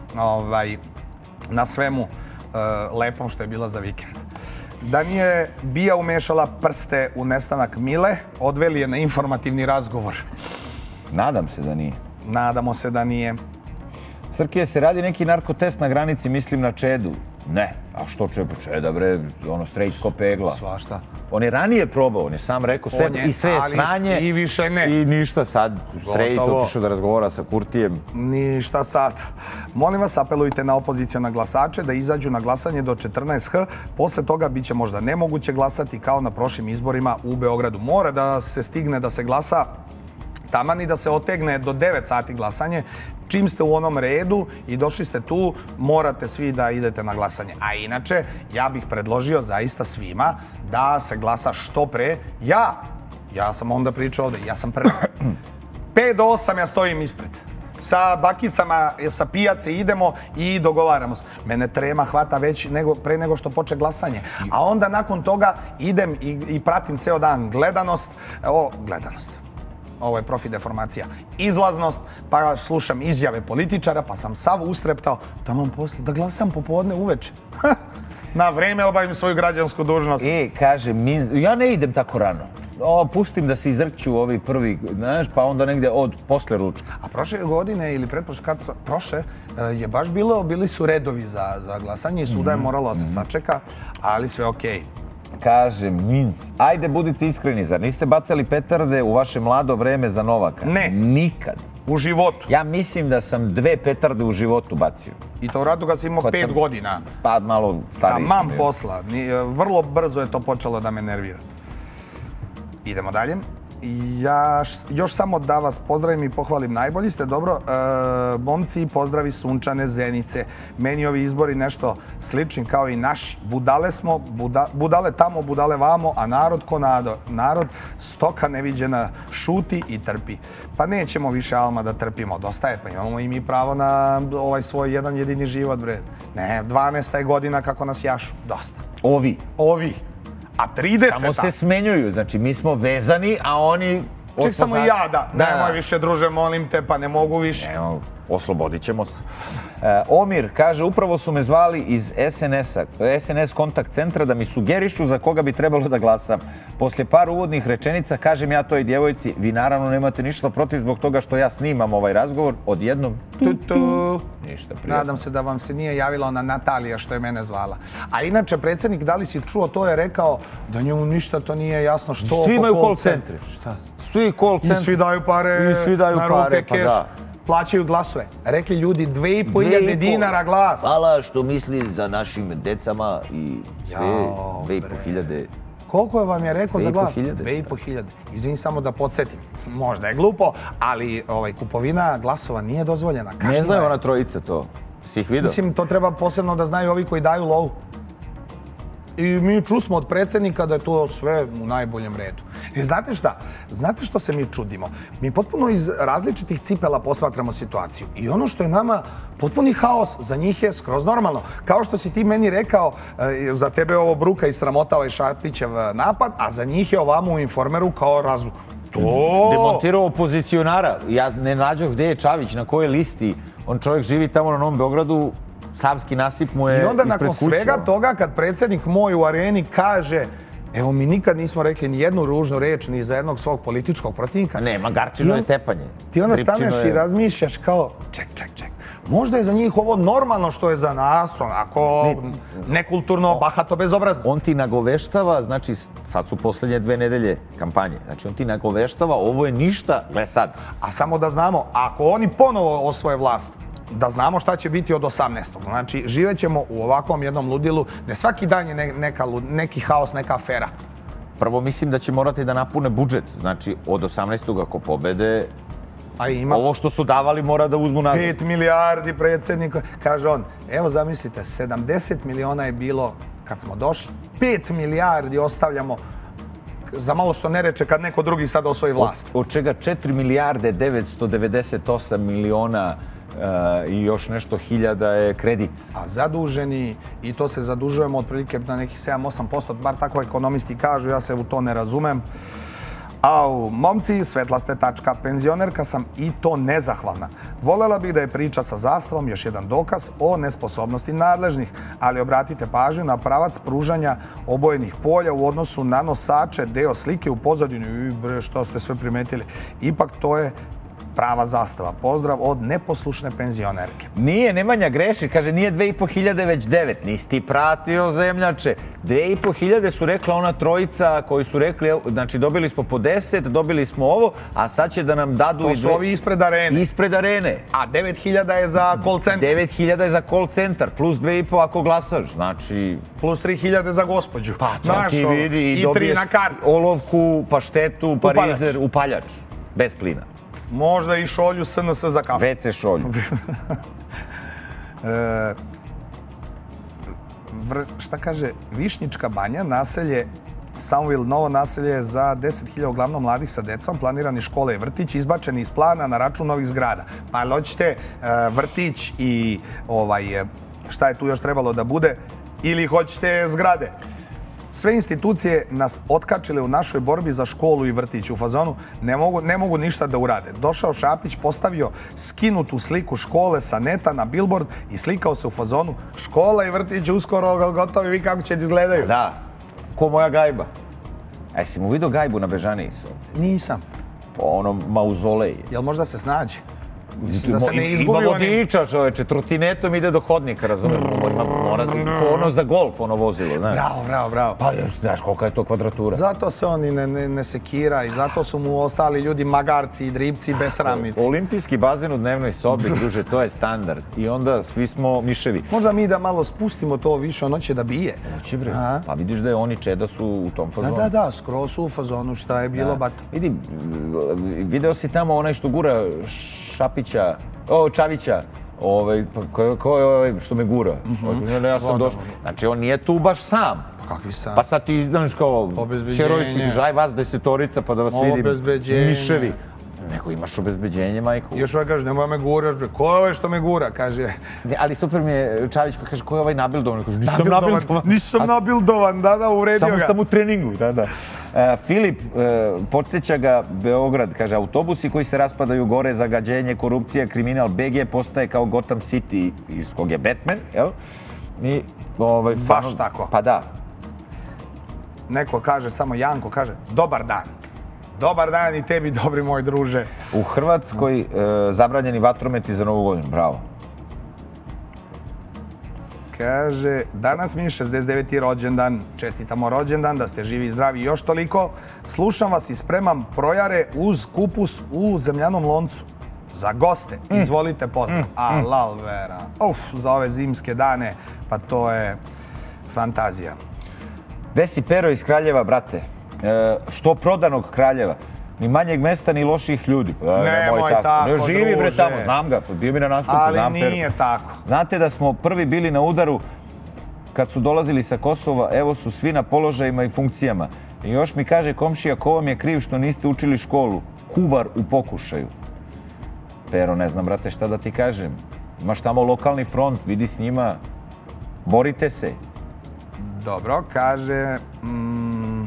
na svemu lepom što je bila za vikend. Da nije Bija umešala prste u nestanak Mile, odveli je na informativni razgovor. Nadam se da nije. Nadamo se da nije. Srkije, se radi neki narkotest na granici, mislim na Čedu. Ne. A što Čeda? Čeda, bre, ono straight ko pegla. Svašta. On je ranije probao, on je sam rekao sve i sve je sranje. I više ne. I ništa sad, straight, otišao da razgovara sa Kurtijem. Ništa sad. Molim vas, apelujte na opozicione glasače da izađu na glasanje do četrnaest ha. Posle toga bit će možda nemoguće glasati kao na prošlim izborima u Beogradu. Mora da se stigne da se glasa taman i da se otegne do devet sati glasanje. Čim ste u onom redu i došli ste tu, morate svi da idete na glasanje. A inače, ja bih predložio zaista svima da se glasa što pre. Ja, ja sam onda pričao ovde, ja sam prvi. pet do osam ja stojim ispred. Sa bakicama, sa pijace idemo i dogovaramo se. Mene trema hvata već nego, pre nego što poče glasanje. A onda nakon toga idem i, i pratim ceo dan gledanost. O, gledanost. Ovo je profi deformacija. Izlaznost, pa slušam izjave političara, pa sam sav ustreptao. Tamo posle, da glasam popodne uveče. Na vreme obavim svoju građansku dužnost. E, kaže, ja ne idem tako rano. O, pustim da se izrkću ovi prvi, znaš, pa onda negdje od posle ručka. A prošle godine ili pretprošle, kad prošle, je baš bilo, bili su redovi za, za glasanje i suda je moralo da se sačeka, ali sve okej. Kaže Minc, ajde budite iskreni, zar niste bacali petarde u vaše mlado vreme za Novaka? Ne. Nikad. U životu. Ja mislim da sam dve petarde u životu bacio. I to u radu kad sam imao pet sam, godina. Pa malo stariji sam. Mam posla. Vrlo brzo je to počelo da me nervira. Idemo dalje. Ja još samo da vas pozdravim i pohvalim. Najbolji ste, dobro. E, momci, pozdravi sunčane Zenice. Meni ovi izbori nešto slični kao i naš. Budale smo, buda, budale tamo, budale vamo, a narod ko nado. Narod, stoka neviđena, šuti i trpi. Pa nećemo više, Alma, da trpimo. Dosta je, pa imamo i mi pravo na ovaj svoj jedan jedini život, bre. Ne, dvanaesta je godina kako nas jašu. Dosta. Ovi. Ovi. A trideseta... Samo se smenjuju, znači mi smo vezani, a oni... Ček samo ja da, nemoj više druže, molim te, pa ne mogu više. Evo, oslobodit ćemo se. Omir kaže, upravo su me zvali iz es en es-a, es en es kontakt centra da mi sugerišu za koga bi trebalo da glasam. Poslije par uvodnih rečenica kažem ja toj djevojci, vi naravno nemate ništa protiv zbog toga što ja snimam ovaj razgovor, odjednom tu tu. Ništa prijatno. Nadam se da vam se nije javila ona Natalija što je mene zvala. A inače, predsjednik, da li si čuo, to je rekao da njemu ništa to nije jasno što... Svi imaju call centri. Šta? Svi call centri. I svi daju pare, I svi daju na pare, ruke, pa keš. da. Plaćaju glasove. Rekli ljudi dve i po hiljade dinara glas. Hvala što misli za našim decama i sve dve i po hiljade. Koliko vam je rekao za glas? Dve i po hiljade. Izvini samo da podsjetim. Možda je glupo, ali ovaj, kupovina glasova nije dozvoljena. Ne znaju ona trojica to. Si ih vidio? Mislim, to treba posebno da znaju ovi koji daju lovu. I mi čusmo od predsjednika da je to sve u najboljem redu. I znate šta? Znate što se mi čudimo? Mi potpuno iz različitih cipela posmatramo situaciju. I ono što je nama potpuni haos, za njih je skroz normalno. Kao što si ti meni rekao, za tebe ovo bruka i sramota ovaj Šapićev napad, a za njih je ovamo u Informeru kao razlog. To... Demontirao opozicionara. Ja ne nađoh gdje je Čavić, na kojoj listi. On čovjek živi tamo na Novom Beogradu, Savski nasip mu je ispred kuće. I onda nakon svega toga, kad predsjednik moj u areni kaže evo, mi nikad nismo rekli ni jednu ružnu reč ni za jednog svog političkog protivnika. Nema, Garčino je tepanje. Ti onda staneš i razmišljaš kao, ček, ček, ček. Možda je za njih ovo normalno što je za nas, onako nekulturno, bahato, bezobrazno. On ti nagoveštava, znači sad su posljednje dve nedelje kampanje, znači on ti nagoveštava, ovo je ništa, gle sad. A samo da znamo, ako oni ponovo osvoje vlast, da znamo šta će biti od osamnaestog. Znači, živet ćemo u ovakvom jednom ludilu, gdje svaki dan je neka, neki haos, neka afera. Prvo mislim da će morati da napune budžet. Znači, od osamnaestog ako pobede, a ima ovo što su davali mora da uzmu nazad. pet milijardi predsjednika. Kaže on, evo zamislite, sedamdeset miliona je bilo kad smo došli. pet milijardi ostavljamo za malo što ne reče kad neko drugi sad osvoji vlast. Od, od čega četiri milijarde devetsto devedeset osam miliona Uh, i još nešto hiljada je kredit. A zaduženi, i to se zadužujemo otprilike na nekih sedam do osam posto, bar tako ekonomisti kažu, ja se u to ne razumem. Au, momci, svetla ste tačka, penzionerka sam i to nezahvalna. Volela bih da je priča sa zastavom još jedan dokaz o nesposobnosti nadležnih, ali obratite pažnju na pravac pružanja obojenih polja u odnosu na nosače, deo slike u pozadini. I bre, što ste sve primetili? Ipak to je prava zastava. Pozdrav od neposlušne penzionerke. Nije, Nemanja greši, kaže nije dve i po hiljade, već devet. Nisi ti pratio, zemljače. Dve i po hiljade su rekla ona trojica koji su rekli, znači dobili smo po deset, dobili smo ovo, a sad će da nam dadu... To su ovi ispred arene. Ispred arene. A devet hiljada je za call centar. devet hiljada je za call centar, plus dve i po ako glasaš, znači... Plus tri hiljade za gospođu. Pa to ti vidi i dobiješ olovku, paštetu, parizer, upaljač. Bez plina. Možda i šolju S N S za kafu. ve ce šolju. e, vr, šta kaže? Višnjička banja, naselje Samuil, novo naselje za deset hiljada uglavnom mladih sa decom, planirani škole i vrtić, izbačeni iz plana na račun novih zgrada. Pa ali hoćete vrtić i ovaj, šta je tu još trebalo da bude, ili hoćete zgrade? Sve institucije nas otkačile u našoj borbi za školu i vrtić u fazonu. Ne mogu, ne mogu ništa da urade. Došao Šapić, postavio skinutu sliku škole sa neta na billboard i slikao se u fazonu. Škola i vrtić uskoro gotovi, vi kako će izgledaju. Da, ko moja gajba. A si mu vidio gajbu na Bežaniji? Nisam. Po onom mauzolej. Jel možda se snađe? Mislim da se ne izgubi. Ima vodiča, čoveče, trotinetom ide do hodnika, razumiješ? Mora ko ono za golf, ono vozilo, znaš. Bravo, bravo, bravo. Pa još, znaš, kolika je to kvadratura. Zato se on i ne, ne, ne sekira i zato su mu ostali ljudi magarci i dripci i besramici. Olimpijski bazen u dnevnoj sobi, druže, to je standard. I onda svi smo miševi. Možda mi da malo spustimo to više, ono će da bije. Hoće bre. Pa vidiš da je oni Čeda su u tom fazonu. Da, da, da, skroz su u fazonu, šta je bilo, bato. Vidi, video si tamo onaj što gura Šapića, o, Čavića, ovaj, ko, ko je ovaj što me gura? Mm-hmm. Ja sam došao. Znači, on nije tu baš sam. Pa kakvi sam? Pa sad ti, znaš, kao herojski, žaj vas desetorica pa da vas vidim miševi. Neko imaš obezbeđenje, majko. Još ovaj kaže, nemoj me guraš, ko je ovaj što me gura, kaže. Ali super mi je Čavić koji kaže, ko je ovaj nabildovan? Kaže, nisam nabildovan. Nisam nabildovan, da, da, uredio ga. Samo u treningu, da, da. Filip, podsjeća ga Beograd, kaže, autobusi koji se raspadaju gore, zagađenje, korupcija, kriminal, B G postaje kao Gotham City iz kog je Batman, jel? I, ovaj, baš tako. Pa da. Neko kaže, samo Janko kaže, dobar dan. Dobar dan i tebi, dobri moj druže. U Hrvatskoj e, zabranjeni vatrometi za Novu godinu. Bravo. Kaže, danas mi je šezdeset deveti rođendan. Čestitamo rođendan, da ste živi i zdravi još toliko. Slušam vas i spremam projare uz kupus u zemljanom loncu. Za goste. Mm. Izvolite pozdrav. Mm. Alal vera. Uf, za ove zimske dane, pa to je fantazija. Desi Pero iz Kraljeva, brate. E, što prodanog Kraljeva. Ni manjeg mesta, ni loših ljudi. E, nemoj tako, tako, ne živi bre tamo, znam ga, bio mi na nastupu. Ali znam nije Peru. Tako. Znate da smo prvi bili na udaru kad su dolazili sa Kosova, evo su svi na položajima i funkcijama. I još mi kaže komšija, ko vam je kriv što niste učili školu? Kuvar u pokušaju. Pero, ne znam, brate, šta da ti kažem. Imaš tamo lokalni front, vidi s njima, borite se. Dobro, kaže... Mm,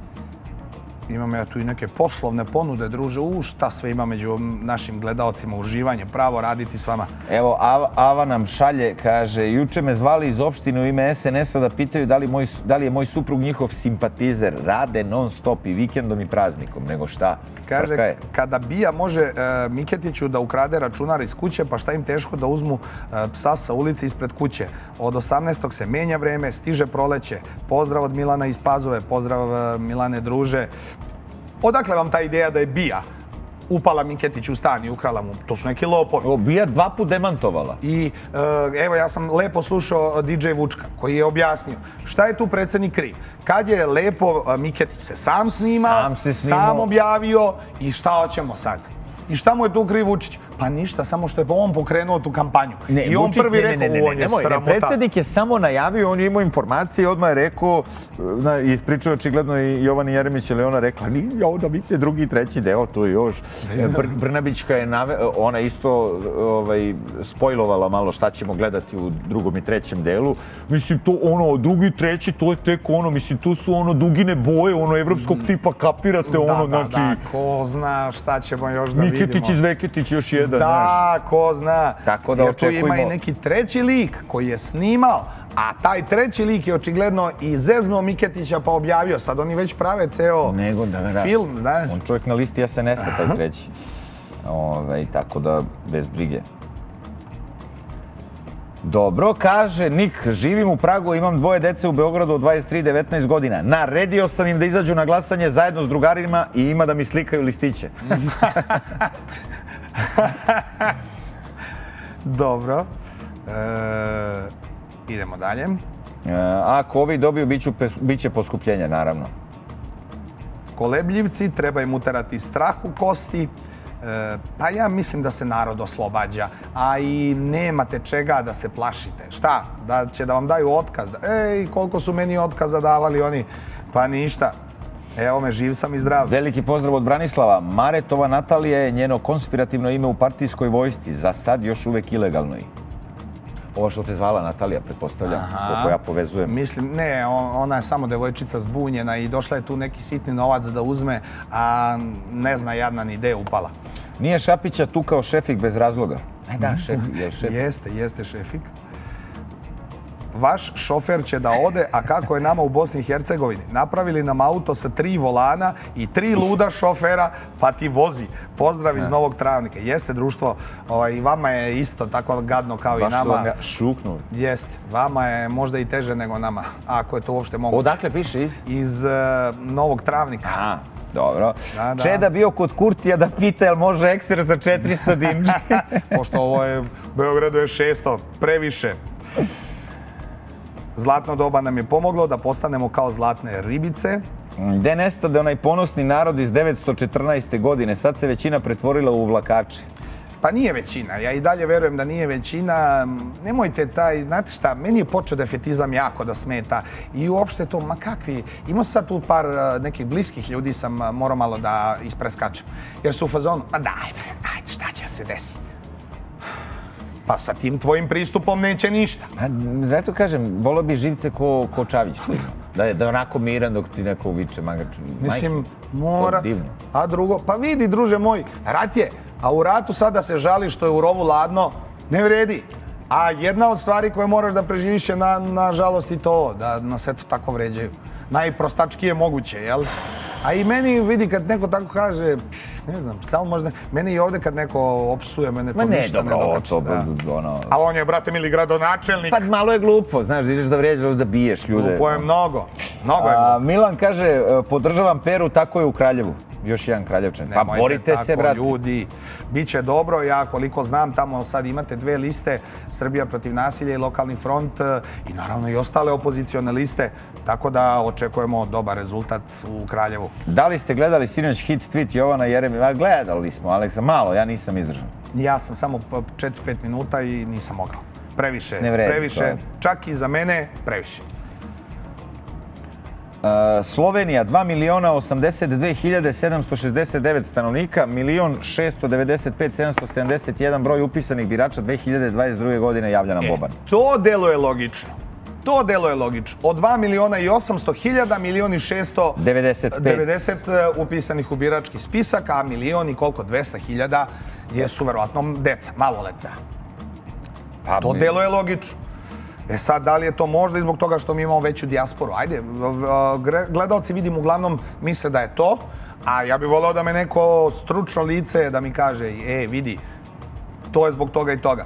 imam ja tu i neke poslovne ponude, druže. U, šta sve ima među našim gledalcima, uživanje, pravo raditi s vama. Evo, Ava, Ava nam šalje, kaže, juče me zvali iz opštine u ime S N S-a da pitaju da li, moj, da li je moj suprug njihov simpatizer. Rade non stop i vikendom i praznikom, nego šta? Kaže, kada Bija može e, Miketiću da ukrade računar iz kuće, pa šta im teško da uzmu e, psa sa ulici ispred kuće. Od osamnaestog se menja vreme, stiže proleće. Pozdrav od Milana iz Pazove, pozdrav e, Milane druže. Odakle vam ta ideja da je Bija upala Miketiću u stan i ukrala mu? To su neki lopovi. O, Bija dva put demantovala. I e, evo, ja sam lepo slušao D J Vučka koji je objasnio šta je tu predsjednik kriv. Kad je lepo Miketić se sam snimao, sam, se snimao. sam objavio i šta hoćemo sad? I šta mu je tu kriv Vučić? Pa ništa, samo što je on pokrenuo tu kampanju. Ne, I on Vučić, prvi ne, rekao, ne, ne, ne, on je nemoj, sramota. Ne, predsjednik je samo najavio, on je imao informacije i odmah je rekao, na, ispričao očigledno i Jovana Jeremić, ali ona rekla, nije ovo da vidite drugi i treći deo, to je još. Br Brnabićka je, nave, ona isto ovaj, spojlovala malo šta ćemo gledati u drugom i trećem delu. Mislim, to ono, drugi i treći, to je tek ono, mislim, tu su ono dugine boje, ono, evropskog tipa, kapirate, ono, da, znači... Da, ko zna šta ćemo još da vidimo. Miketić iz Veketić još jedan, znaš. Da, ko zna. Tako da jer tu očekujemo... ima i neki treći lik koji je snimao, a taj treći lik je očigledno i zeznuo Miketića pa objavio. Sad oni već prave ceo Nego, da, da. film, znaš. On čovjek na listi S N S-a, taj treći. Ove, tako da, bez brige. Dobro, kaže Nik, živim u Pragu, imam dvoje dece u Beogradu od dvadeset tri do devetnaest godina. Naredio sam im da izađu na glasanje zajedno s drugarima i ima da mi slikaju listiće. Dobro. E, idemo dalje. E, ako ovi dobiju, bit će poskupljenja, naravno. Kolebljivci, treba im uterati strah u kosti. E, pa ja mislim da se narod oslobađa, a i nemate čega da se plašite. Šta? Da će da vam daju otkaz? Ej, koliko su meni otkaza davali oni Pa ništa. Evo me, živ sam i zdrav. Veliki pozdrav od Branislava. Maretova Natalija je njeno konspirativno ime u partijskoj vojsci. Za sad još uvek ilegalno. Ovo što te zvala Natalija, pretpostavljam, koliko ja povezujem. Mislim, ne, ona je samo devojčica zbunjena i došla je tu neki sitni novac da uzme, a ne zna jadna ni gde je upala. Nije Šapića tukao Šefik bez razloga? Aj da, Šefik, je Šefik. Jeste, jeste Šefik. Vaš šofer će da ode, a kako je nama u Bosni i Hercegovini? Napravili nam auto sa tri volana i tri luda šofera, pa ti vozi. Pozdrav iz Novog Travnika. Jeste, društvo, i vama je isto tako gadno kao i nama. Baš su vam ga šuknuli. Jeste. Vama je možda i teže nego nama, ako je to uopšte moguće. Odakle piše iz? Iz Novog Travnika. Aha. Dobro. Čeda bio kod Kurtija da pita jel može ekser za četiristo dinđi. Pošto ovo je, Beogradu je šesto, previše. Zlatno doba nam je pomoglo da postanemo kao zlatne ribice. Gde nestade onaj ponosni narod iz devetsto četrnaeste. godine? Sad se većina pretvorila u vlakače. Pa nije većina. Ja i dalje verujem da nije većina. Nemojte taj, znate šta, meni je počeo defetizam jako da smeta. I uopšte to, ma kakvi, imao sad tu par nekih bliskih ljudi sam morao malo da ispreskačem. Jer su u fazonu, ma daj, ajde, šta će se desiti? Pa sa tim tvojim pristupom neće ništa. Zato kažem, volio bi živce ko Čavić. Da je onako miran dok ti neko uviče magač. Mislim, mora. A drugo, pa vidi, druže moj, rat je. A u ratu sada se žali što je u rovu ladno, ne vredi. A jedna od stvari koje moraš da preživiš je na žalost i to, da nas eto tako vređaju. Najprostačkije moguće, jel? A i meni, vidi, kad neko tako kaže, ne znam, šta li možda... Meni i ovde kad neko opsuje, mene to ništa ne dokače. Ali on je, brate mili, gradonačelnik. Pa malo je glupo, znaš, da ideš da vređaš, da biješ ljude. Glupo je mnogo, mnogo je glupo. Milan kaže, podržavam Peru, tako je u Kraljevu. Još jedan Kraljevčan. Pa borite se, brate. Ljudi, bit će dobro. Ja koliko znam, tamo sad imate dve liste, Srbija protiv nasilja i Lokalni front i naravno i ostale opozicione liste, tako da očekujemo dobar rezultat u Kraljevu. Da li ste gledali sinoć hit tweet Jovana Jeremića? Gledali smo, Aleksa, malo, ja nisam izdržan. Ja sam samo četiri pet minuta i nisam mogao. Previše, ne vredi, previše. Čak i za mene, previše. Slovenija, dva miliona osamdeset dve hiljade sedamsto šezdeset devet stanovnika, milion šesto devedeset pet hiljada sedamsto sedamdeset jedan broj upisanih birača dve hiljade dvadeset druge. godine javlja nam Boban. To deluje logično. To deluje logično. Od dva miliona i osamsto hiljada, milion i šesto devedeset upisanih u birački spisak, a milion i koliko, dvesta hiljada jesu verovatno deca, maloletna. To deluje logično. E sad, da li je to možda i zbog toga što mi imamo veću dijasporu? Ajde, gledalci vidim uglavnom misle da je to, a ja bih voleo da me neko stručno lice da mi kaže, e, vidi, to je zbog toga i toga.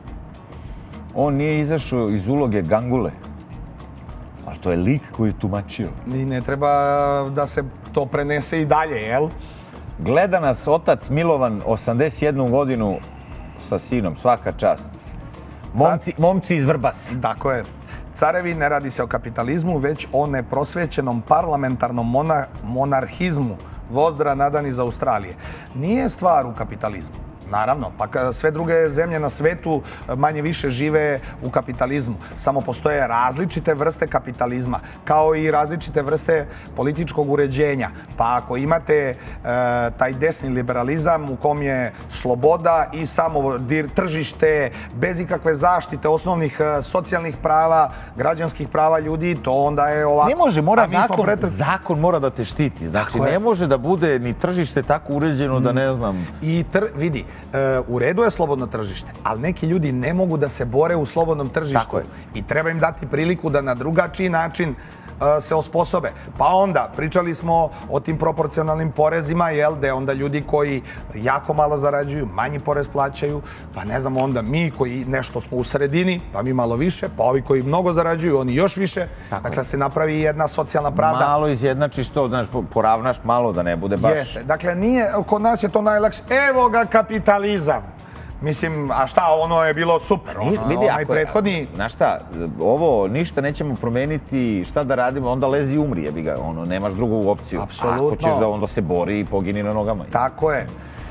On nije izašao iz uloge Gangule, ali to je lik koji je tumačio. I ne treba da se to prenese i dalje, jel? Gleda nas otac Milovan, osamdeset jednu godinu sa sinom, svaka čast. Momci iz Vrbasa. Tako je. Carevi, ne radi se o kapitalizmu, već o neprosvećenom parlamentarnom monarhizmu. Vozdra nadan iz Australije. Nije stvar u kapitalizmu. Naravno, pa sve druge zemlje na svetu manje više žive u kapitalizmu. Samo postoje različite vrste kapitalizma, kao i različite vrste političkog uređenja. Pa ako imate taj desni liberalizam u kom je sloboda i samo tržište, bez ikakve zaštite osnovnih socijalnih prava, građanskih prava ljudi, to onda je ovako. Ne može, mora zakon, zakon mora da te štiti. Znači, ne može da bude ni tržište tako uređeno da ne znam. I vidi, u redu je slobodno tržište, ali neki ljudi ne mogu da se bore u slobodnom tržištu i treba im dati priliku da na drugačiji način se osposobe. Pa onda, pričali smo o tim proporcionalnim porezima, jel, gde onda ljudi koji jako malo zarađuju, manji porez plaćaju, pa ne znam, onda mi koji nešto smo u sredini, pa mi malo više, pa ovi koji mnogo zarađuju, oni još više. Dakle, se napravi jedna socijalna pravda. Malo izjednačiš to, znaš, poravnaš malo da ne bude baš... Jeste. Dakle, nije, kod nas je to najlakše. Evo ga kapitalizam. Mislim, a šta, ono je bilo super, onaj prethodni... Znaš šta, ovo ništa nećemo promeniti, šta da radimo, onda lezi i umri, jebi ga, ono, nemaš drugu opciju. Apsolutno. Ako ćeš da onda se bori i pogini na nogama. Tako je.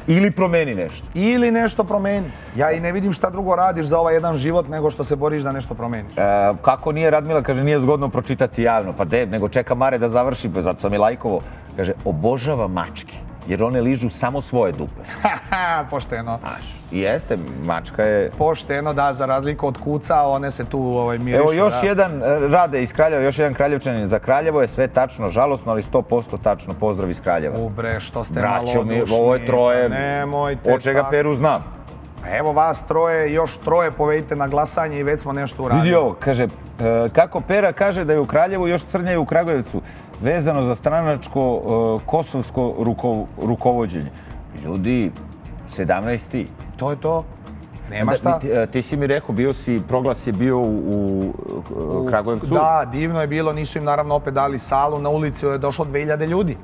Ili promeni nešto. Ili nešto promeni. Ja i ne vidim šta drugo radiš za ovaj jedan život nego što se boriš da nešto promeniš. E, kako nije, Radmila, kaže, nije zgodno pročitati javno. Pa de, nego čeka Mare da završi, pa zato sam i lajkovo. Kaže, obožava mačke, jer one ližu samo svoje dupe. Pošteno. Znaš, i jeste, mačka je... Pošteno, da, za razliku od kuca, one se tu ovaj, mirišu. Evo još da. jedan, Rade iz Kraljeva, još jedan Kraljevčanin za Kraljevo je sve tačno, žalosno, ali sto posto tačno. Pozdrav iz Kraljeva. U bre, što ste Braćo malodušni. Mi, ovo je troje, Nemojte od čega tako. Peru znam. Evo vas troje, još troje povedite na glasanje i već smo nešto uradili. Vidi ovo, kaže, kako Pera kaže da je u Kraljevu još crnje u Kragujevcu, vezano za stranačko kosovsko rukovođenje. Ljudi, sedamnaesti. To je to. Nema šta. Ti, ti si mi rekao, bio si, proglas je bio u, u Kragujevcu. Da, divno je bilo, nisu im naravno opet dali salu, na ulici je došlo dve hiljade ljudi.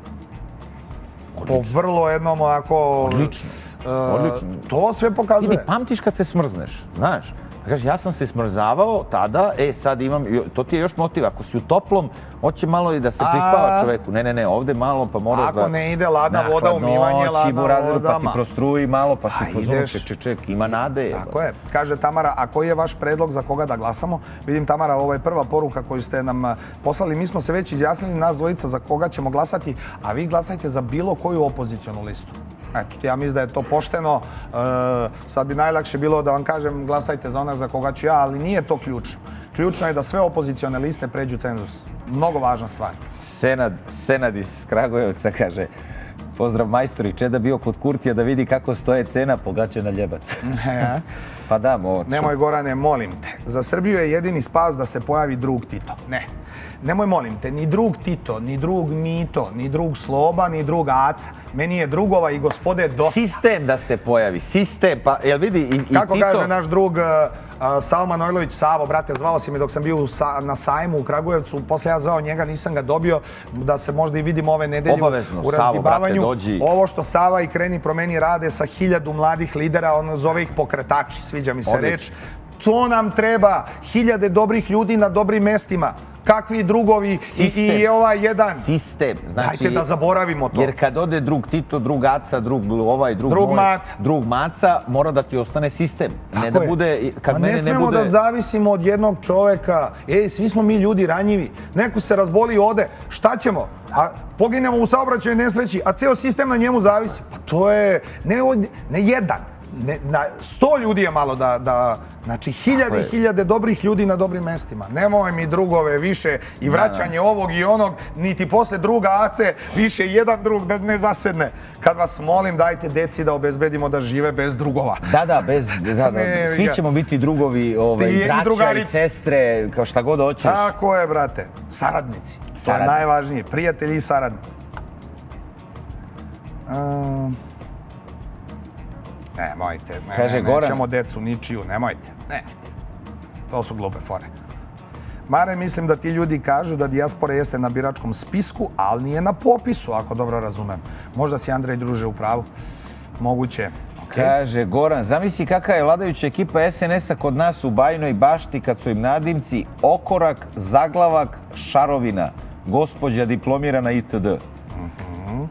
Odlično. Po vrlo jednom ovako... Odlično. Odlično. To sve pokazuje. Ti pamtiš kad se smrzneš, znaš? Kaže, ja sam se smrzavao tada, e, sad imam, to ti je još motiv, ako si u toplom, hoće malo i da se prispava čoveku. Ne, ne, ne, ovde malo, pa moraš da... Ako ne ide ladna voda, umivanje ladna voda, pa ti prostruji malo, pa si u fazonu, ček, ček, ima nade. Tako je. Kaže Tamara, a koji je vaš predlog za koga da glasamo? Vidim, Tamara, ovo je prva poruka koju ste nam poslali. Mi smo se već izjasnili, nas dvojica, za koga ćemo glasati, a vi glasajte za bilo koju opozicionu listu. Eto, ja mislim da je to pošteno. Sad bi najlakše bilo da vam kažem glasajte za onak za koga ću ja, ali nije to ključno. Ključno je da sve opozicione liste pređu cenzus. Mnogo važna stvar. Senad, Senad iz Kragujevca kaže, pozdrav majstori, Čeda bio kod Kurtija da vidi kako stoje cena pogače na ljebac. Pa da, moć. Nemoj, Gorane, molim te. Za Srbiju je jedini spas da se pojavi drug Tito. Ne. Nemoj, molim te, ni drug Tito, ni drug Mito, ni drug Sloba, ni drug Aca. Meni je drugova i gospode dosta. Sistem da se pojavi, sistem, pa jel vidi i, i kako Tito... Kako kaže naš drug uh, Savo Manojlović, Savo, brate, zvao si me dok sam bio sa, na sajmu u Kragujevcu, posle ja zvao njega, nisam ga dobio, da se možda i vidimo ove nedelju obavezno, u razgibavanju. Savo, brate, dođi. Ovo što Sava i Kreni promeni rade sa hiljadu mladih lidera, on zove ih pokretači, sviđa mi se Odlično. reč. To nam treba, hiljade dobrih ljudi na dobrim mestima. Kakvi drugovi sistem, i, i ovaj jedan. Sistem. Znači, dajte da zaboravimo to. Jer kad ode drug Tito, drug Aca, drug ovaj, drug, drug moj, Maca. drug Maca, mora da ti ostane sistem. Tako ne da je. bude, kad Ma mene ne smemo ne bude... da zavisimo od jednog čoveka. Ej, svi smo mi ljudi ranjivi. Neko se razboli i ode. Šta ćemo? A poginemo u saobraćajnoj nesreći, a ceo sistem na njemu zavisi. Pa to je ne, od, ne jedan. Ne, na sto ljudi je malo da, da znači hiljade i hiljade dobrih ljudi na dobrim mestima. Nemoj mi drugove više i vraćanje da, da. ovog i onog, niti posle druga Ace više jedan drug da ne zasedne. Kad vas molim, dajte deci da obezbedimo da žive bez drugova. Da, da, bez, da, da. Ne, svi ćemo biti drugovi, ovaj, braća i sestre, kao šta god hoćeš. Tako je, brate. Saradnici. Saradnici. To je najvažnije. Prijatelji i saradnici. Um, Nemojte, ne, Kaže, ne, nećemo decu ničiju, nemojte, ne. To su glupe fore. Mare, mislim da ti ljudi kažu da dijaspora jeste na biračkom spisku, ali nije na popisu, ako dobro razumem. Možda si, Andrej, druže, u pravu. Moguće. Okay. Kaže, Goran, zamisli kakva je vladajuća ekipa es en es a kod nas u Bajnoj Bašti kad su im nadimci Okorak, Zaglavak, Šarovina, gospođa diplomirana itd. Mhm.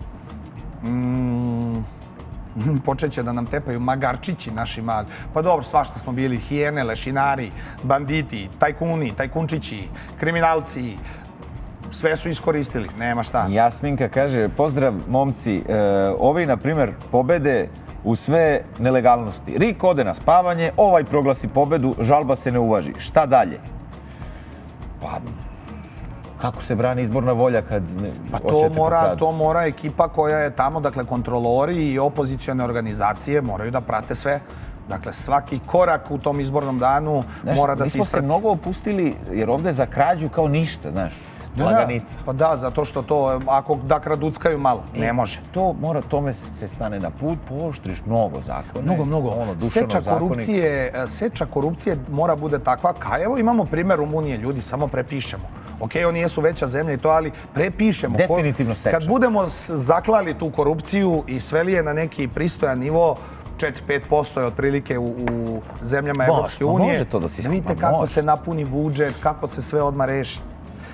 Mm. Počeće da nam tepaju magarčići naši mali. Pa dobro, svašta smo bili, hijene, lešinari, banditi, tajkuni, tajkunčići, kriminalci. Sve su iskoristili, nema šta. Jasminka kaže, pozdrav momci, e, ovi, na primjer, pobede u sve nelegalnosti. Rik ode na spavanje, ovaj proglasi pobedu, žalba se ne uvaži. Šta dalje? Pa... Kako se brani izborna volja kad ne pa to mora, to mora ekipa koja je tamo, dakle kontrolori i opozicione organizacije moraju da prate sve. Dakle, svaki korak u tom izbornom danu znaš, mora da se isprati. Mi smo se mnogo opustili jer ovdje za krađu kao ništa, znaš, laganica. Da, pa da, zato što to, ako da kraduckaju malo, e, ne može. To mora, tome se stane na put, pooštriš mnogo zakona. Mnogo, mnogo. Ono, seča, korupcije, seča korupcije mora bude takva, kao evo imamo primjer Rumunije, ljudi, samo prepišemo. Ok, oni jesu veća zemlja i to, ali prepišemo. Definitivno seča. Kad budemo zaklali tu korupciju i sveli je na neki pristojan nivo, četiri do pet posto je otprilike u, u zemljama Evropske unije. Može to da se vidite kako može. se napuni budžet, kako se sve odmah reši.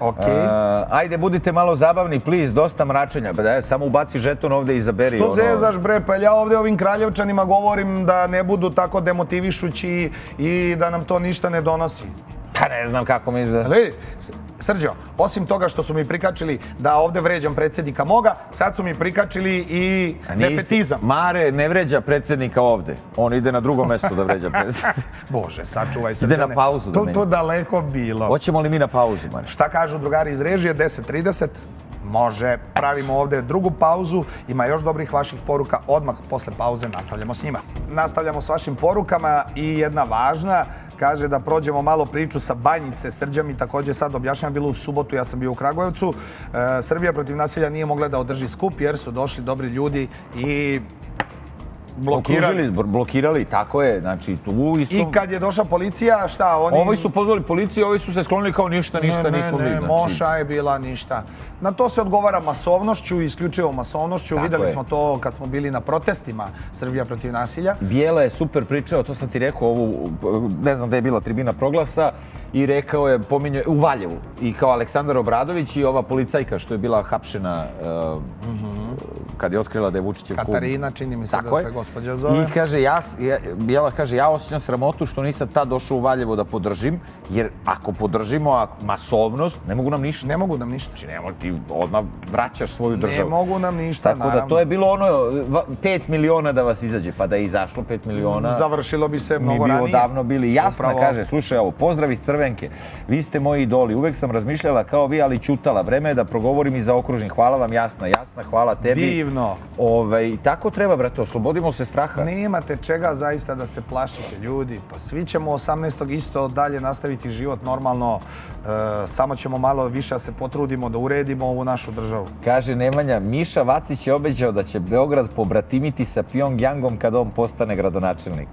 Ajde, budite malo zabavni, please, dosta mračenja. Samo ubaci žeton ovde i izaberi. Što zezaš, bre, pa ja ovde ovim kraljevčanima govorim da ne budu tako demotivišući i da nam to ništa ne donosi. Pa ne znam kako mi izgleda. Srđo, osim toga što su mi prikačili da ovde vređam predsjednika moga, sad su mi prikačili i defetizam. Mare ne vređa predsjednika ovde. On ide na drugo mesto da vređa predsjednika. Bože, sačuvaj Srđane. Ide na pauzu. To daleko bilo. Hoćemo li mi na pauzu, Mare? Šta kažu drugari iz režije? deset trideset. Može. Pravimo ovde drugu pauzu. Ima još dobrih vaših poruka. Odmah posle pauze nastavljamo s njima. Nastavljamo s vašim porukama i jedna važna. Kaže da prođemo malo priču sa Banjice. Srđan mi također sad objašnjava, bilo u subotu, ja sam bio u Kragujevcu. Srbija protiv nasilja nije mogla da održi skup jer su došli dobri ljudi i blokirali. Blokirali, tako je. Znači, tu isto... I kad je došla policija, šta oni... Ovi su pozvali policiju, ovi su se sklonili kao ništa, ništa, nismo bili. Ne, ne, moša je bila ništa. Na to se odgovara masovnošću, isključivo masovnošću. Videli smo to kad smo bili na protestima Srbija protiv nasilja. Bijela je super pričao, to sam ti rekao, ovu, ne znam da je bila tribina Proglasa, i rekao je, pominjao, u Valjevu, i kao Aleksandar Obradović i ova policajka što je bila hapšena kad je otkrila da je Vučićev kum. Katarina, čini mi se da se gospođa zove. I kaže, ja, Bijela kaže, ja osjećam sramotu što nisam tad došao u Valjevo da podržim, jer ako podržimo masovnost, ne mogu nam ništa. Ne mogu nam ništa. Znači, ne mogu, ti odmah vraćaš svoju državu. Ne mogu nam ništa, naravno. Tako da to je bilo ono, pet miliona da vas izađe, pa da je izašlo pet miliona. Završilo bi se mnogo ranije. Mi bi odavno bili. Jasna kaže, slušaj ovo, pozdrav iz Crvenke. Vi ste moji idoli. Uvek sam razmišljala kao vi, ali ćutala. Vreme je da progovorim i zaokružim. Hvala vam, Jasna. Jasna, hvala tebi. Divno. Ove, tako treba, brate, oslobodimo se straha. Nemate čega zaista da se plašite, ljudi. Pa svi ćemo osamnaestog isto dalje nastaviti život normalno. E, samo ćemo malo više da se potrudimo da uredimo ovu našu državu. Kaže Nemanja, Miša Vacić je obećao da će Beograd pobratimiti sa Pjongjangom kada on postane gradonačelnik.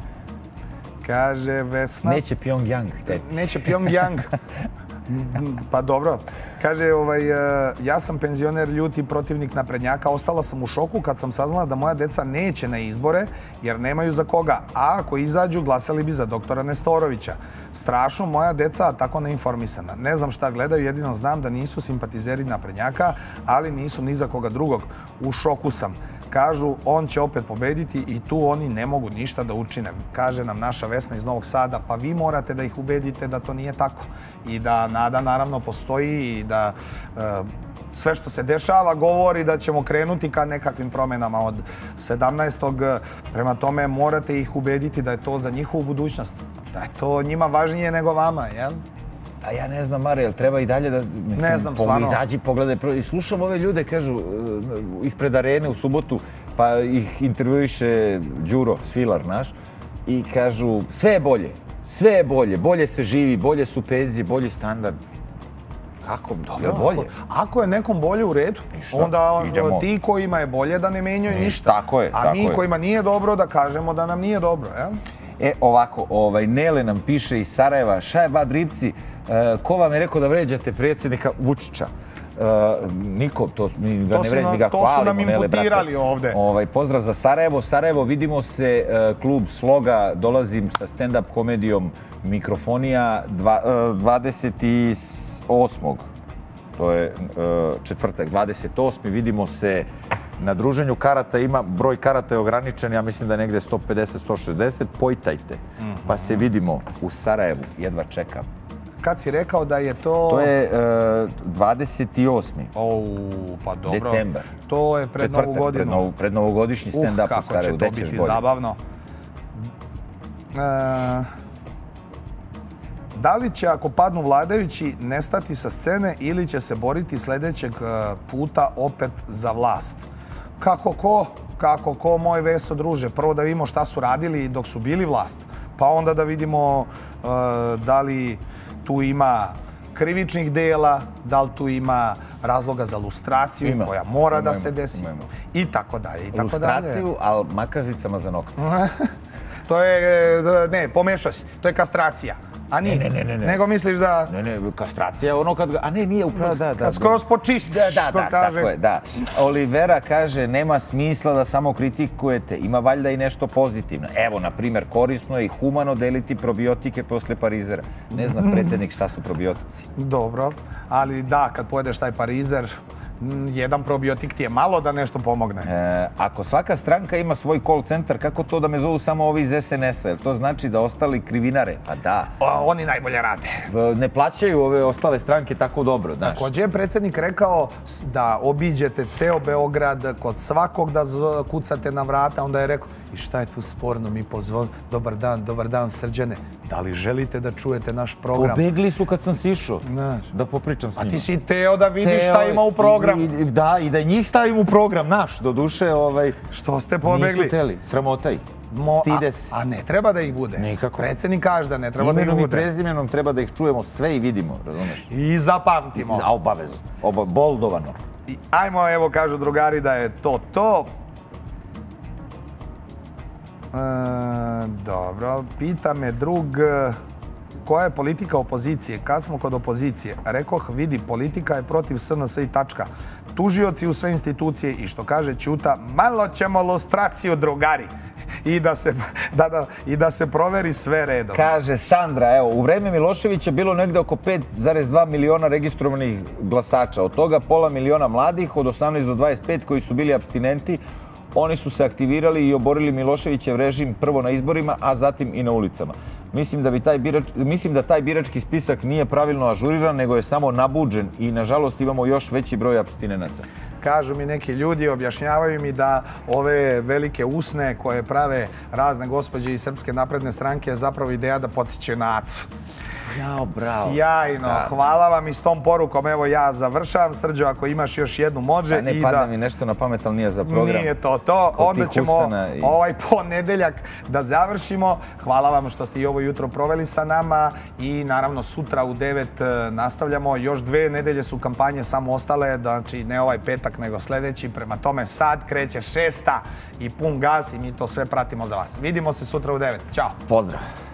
Kaže Vesna... Neće Pjongjang, teti. Neće Pjongjang. Pa dobro. Kaže, ovaj, ja sam penzioner, ljuti protivnik naprednjaka. Ostala sam u šoku kad sam saznala da moja deca neće na izbore jer nemaju za koga. A ako izađu, glasali bi za doktora Nestorovića. Strašno, moja deca tako neinformisana. Ne znam šta gledaju, jedino znam da nisu simpatizeri naprednjaka, ali nisu ni za koga drugog. U šoku sam. Kažu, on će opet pobediti i tu oni ne mogu ništa da učine. Kaže nam naša Vesna iz Novog Sada, pa vi morate da ih ubedite da to nije tako. I da nada naravno postoji i da sve što se dešava govori da ćemo krenuti ka nekakvim promenama od sedamnaestog Prema tome morate ih ubediti da je to za njihovu budućnost. Da je to njima važnije nego vama, jel? A ja ne znam, Mare, jel treba i dalje da... Ne znam, stvarno. Izađi, pogledaj. I slušam ove ljude, kažu, ispred arene u subotu, pa ih intervjuiše Đuro, Svilar naš, i kažu, sve je bolje, sve je bolje, bolje se živi, bolje su penzije, bolji standard. Kako? Je bolje? Ako je nekom bolje u redu, onda ti kojima je bolje da ne menjaju ništa. Tako je, tako je. A mi kojima nije dobro da kažemo da nam nije dobro, jel? E, ovako, Nele nam piše iz Sarajeva, šta je bad ribci, ko vam je rekao da vređate predsjednika Vučića? Niko, to mi ga ne vređi, mi ga hvalimo. To su nam imputirali ovde. Pozdrav za Sarajevo. Sarajevo, vidimo se, klub Sloga, dolazim sa stand-up komedijom Mikrofonija dvadeset osmog To je četvrtak, dvadeset osmi Vidimo se na druženju. Karata ima, broj karata je ograničen, ja mislim da je negde sto pedeset do sto šezdeset Pojtajte, pa se vidimo u Sarajevu. Jedva čekam. Kad si rekao da je to... To je dvadeset osmi O, pa dobro. Decembar. To je pred novu godinu. Pred novogodišnji stand-up u Sarajevu. Kako će to biti zabavno. Da li će, ako padnu vladajući, nestati sa scene ili će se boriti sljedećeg puta opet za vlast? Kako ko? Kako ko, moj Veso druže? Prvo da vidimo šta su radili dok su bili vlast. Pa onda da vidimo da li tu ima krivičnih dela, da li tu ima razloga za lustraciju koja mora da se desi i tako dalje. Lustraciju, ali makazicama za nokte. To je, ne, pomešao si. To je kastracija. A nije? Ne, ne, ne, ne. Nego misliš da... Ne, ne, kastracija je ono kad ga... A ne, nije upravo, da, da. Kad skroz počistiš, da, što da, kaže. Tako je, da. Olivera kaže, nema smisla da samo kritikujete, ima valjda i nešto pozitivno. Evo, na primjer, korisno je i humano deliti probiotike posle Parizera. Ne zna predsjednik šta su probiotici. Dobro, ali da, kad pojedeš taj Parizer, jedan probiotik ti je malo da nešto pomogne. E, ako svaka stranka ima svoj call centar, kako to da me zovu samo ovi iz es en es a? Jer to znači da ostali krivinare? Pa da. O, oni najbolje rade. Ne plaćaju ove ostale stranke tako dobro, znaš. Također je predsjednik rekao da obiđete ceo Beograd, kod svakog da kucate na vrata, onda je rekao, i šta je tu sporno, mi pozvali, dobar dan, dobar dan Srđane, da li želite da čujete naš program? Pobegli su kad sam sišao, da popričam s njima. A ti si teo da vidiš šta ima u programu. Da, i da njih stavim u program naš, do duše, ovaj... Što ste pobegli? Nisu teli, sramota ih. Stide se. A ne treba da ih bude. Nikako. Predsjednik kaže da ne treba da ih bude. Imenom i prezimenom treba da ih čujemo sve i vidimo, razumeš? I zapamtimo. Za obavezu, boldovano. Ajmo, evo, kažu drugari da je to to. Dobro, pita me drug koja je politika opozicije. Kad smo kod opozicije, rekoh, vidi, politika je protiv es en es i tačka. Tužioci u sve institucije i što kaže Ćuta, malo ćemo lustraciju, drugari. I da se, da, da, i da se proveri sve redom. Kaže Sandra, evo, u vreme Miloševića bilo negde oko pet zarez dva miliona registrovanih glasača. Od toga pola miliona mladih, od osamnaest do dvadeset pet koji su bili apstinenti. Oni su se aktivirali i oborili Miloševićev režim prvo na izborima, a zatim i na ulicama. Mislim da, bi taj birač, mislim da taj birački spisak nije pravilno ažuriran, nego je samo nabuđen i, nažalost, imamo još veći broj apstinenata. Kažu mi neki ljudi, objašnjavaju mi da ove velike usne koje prave razne gospođe iz Srpske napredne stranke je zapravo ideja da podsjećaju na Acu. Jao, bravo. Sjajno, hvala vam i s tom porukom. Evo ja završavam. Srđo, ako imaš još jednu može. Ne padne mi nešto na pamet, ali nije za program. Nije to to. Onda ćemo ovaj ponedeljak da završimo. Hvala vam što ste i ovo jutro proveli sa nama i naravno sutra u devet nastavljamo. Još dve nedelje su kampanje samo ostale, znači ne ovaj petak nego sljedeći. Prema tome sad kreće šesta i pun gas i mi to sve pratimo za vas. Vidimo se sutra u devet. Ćao. Pozdrav.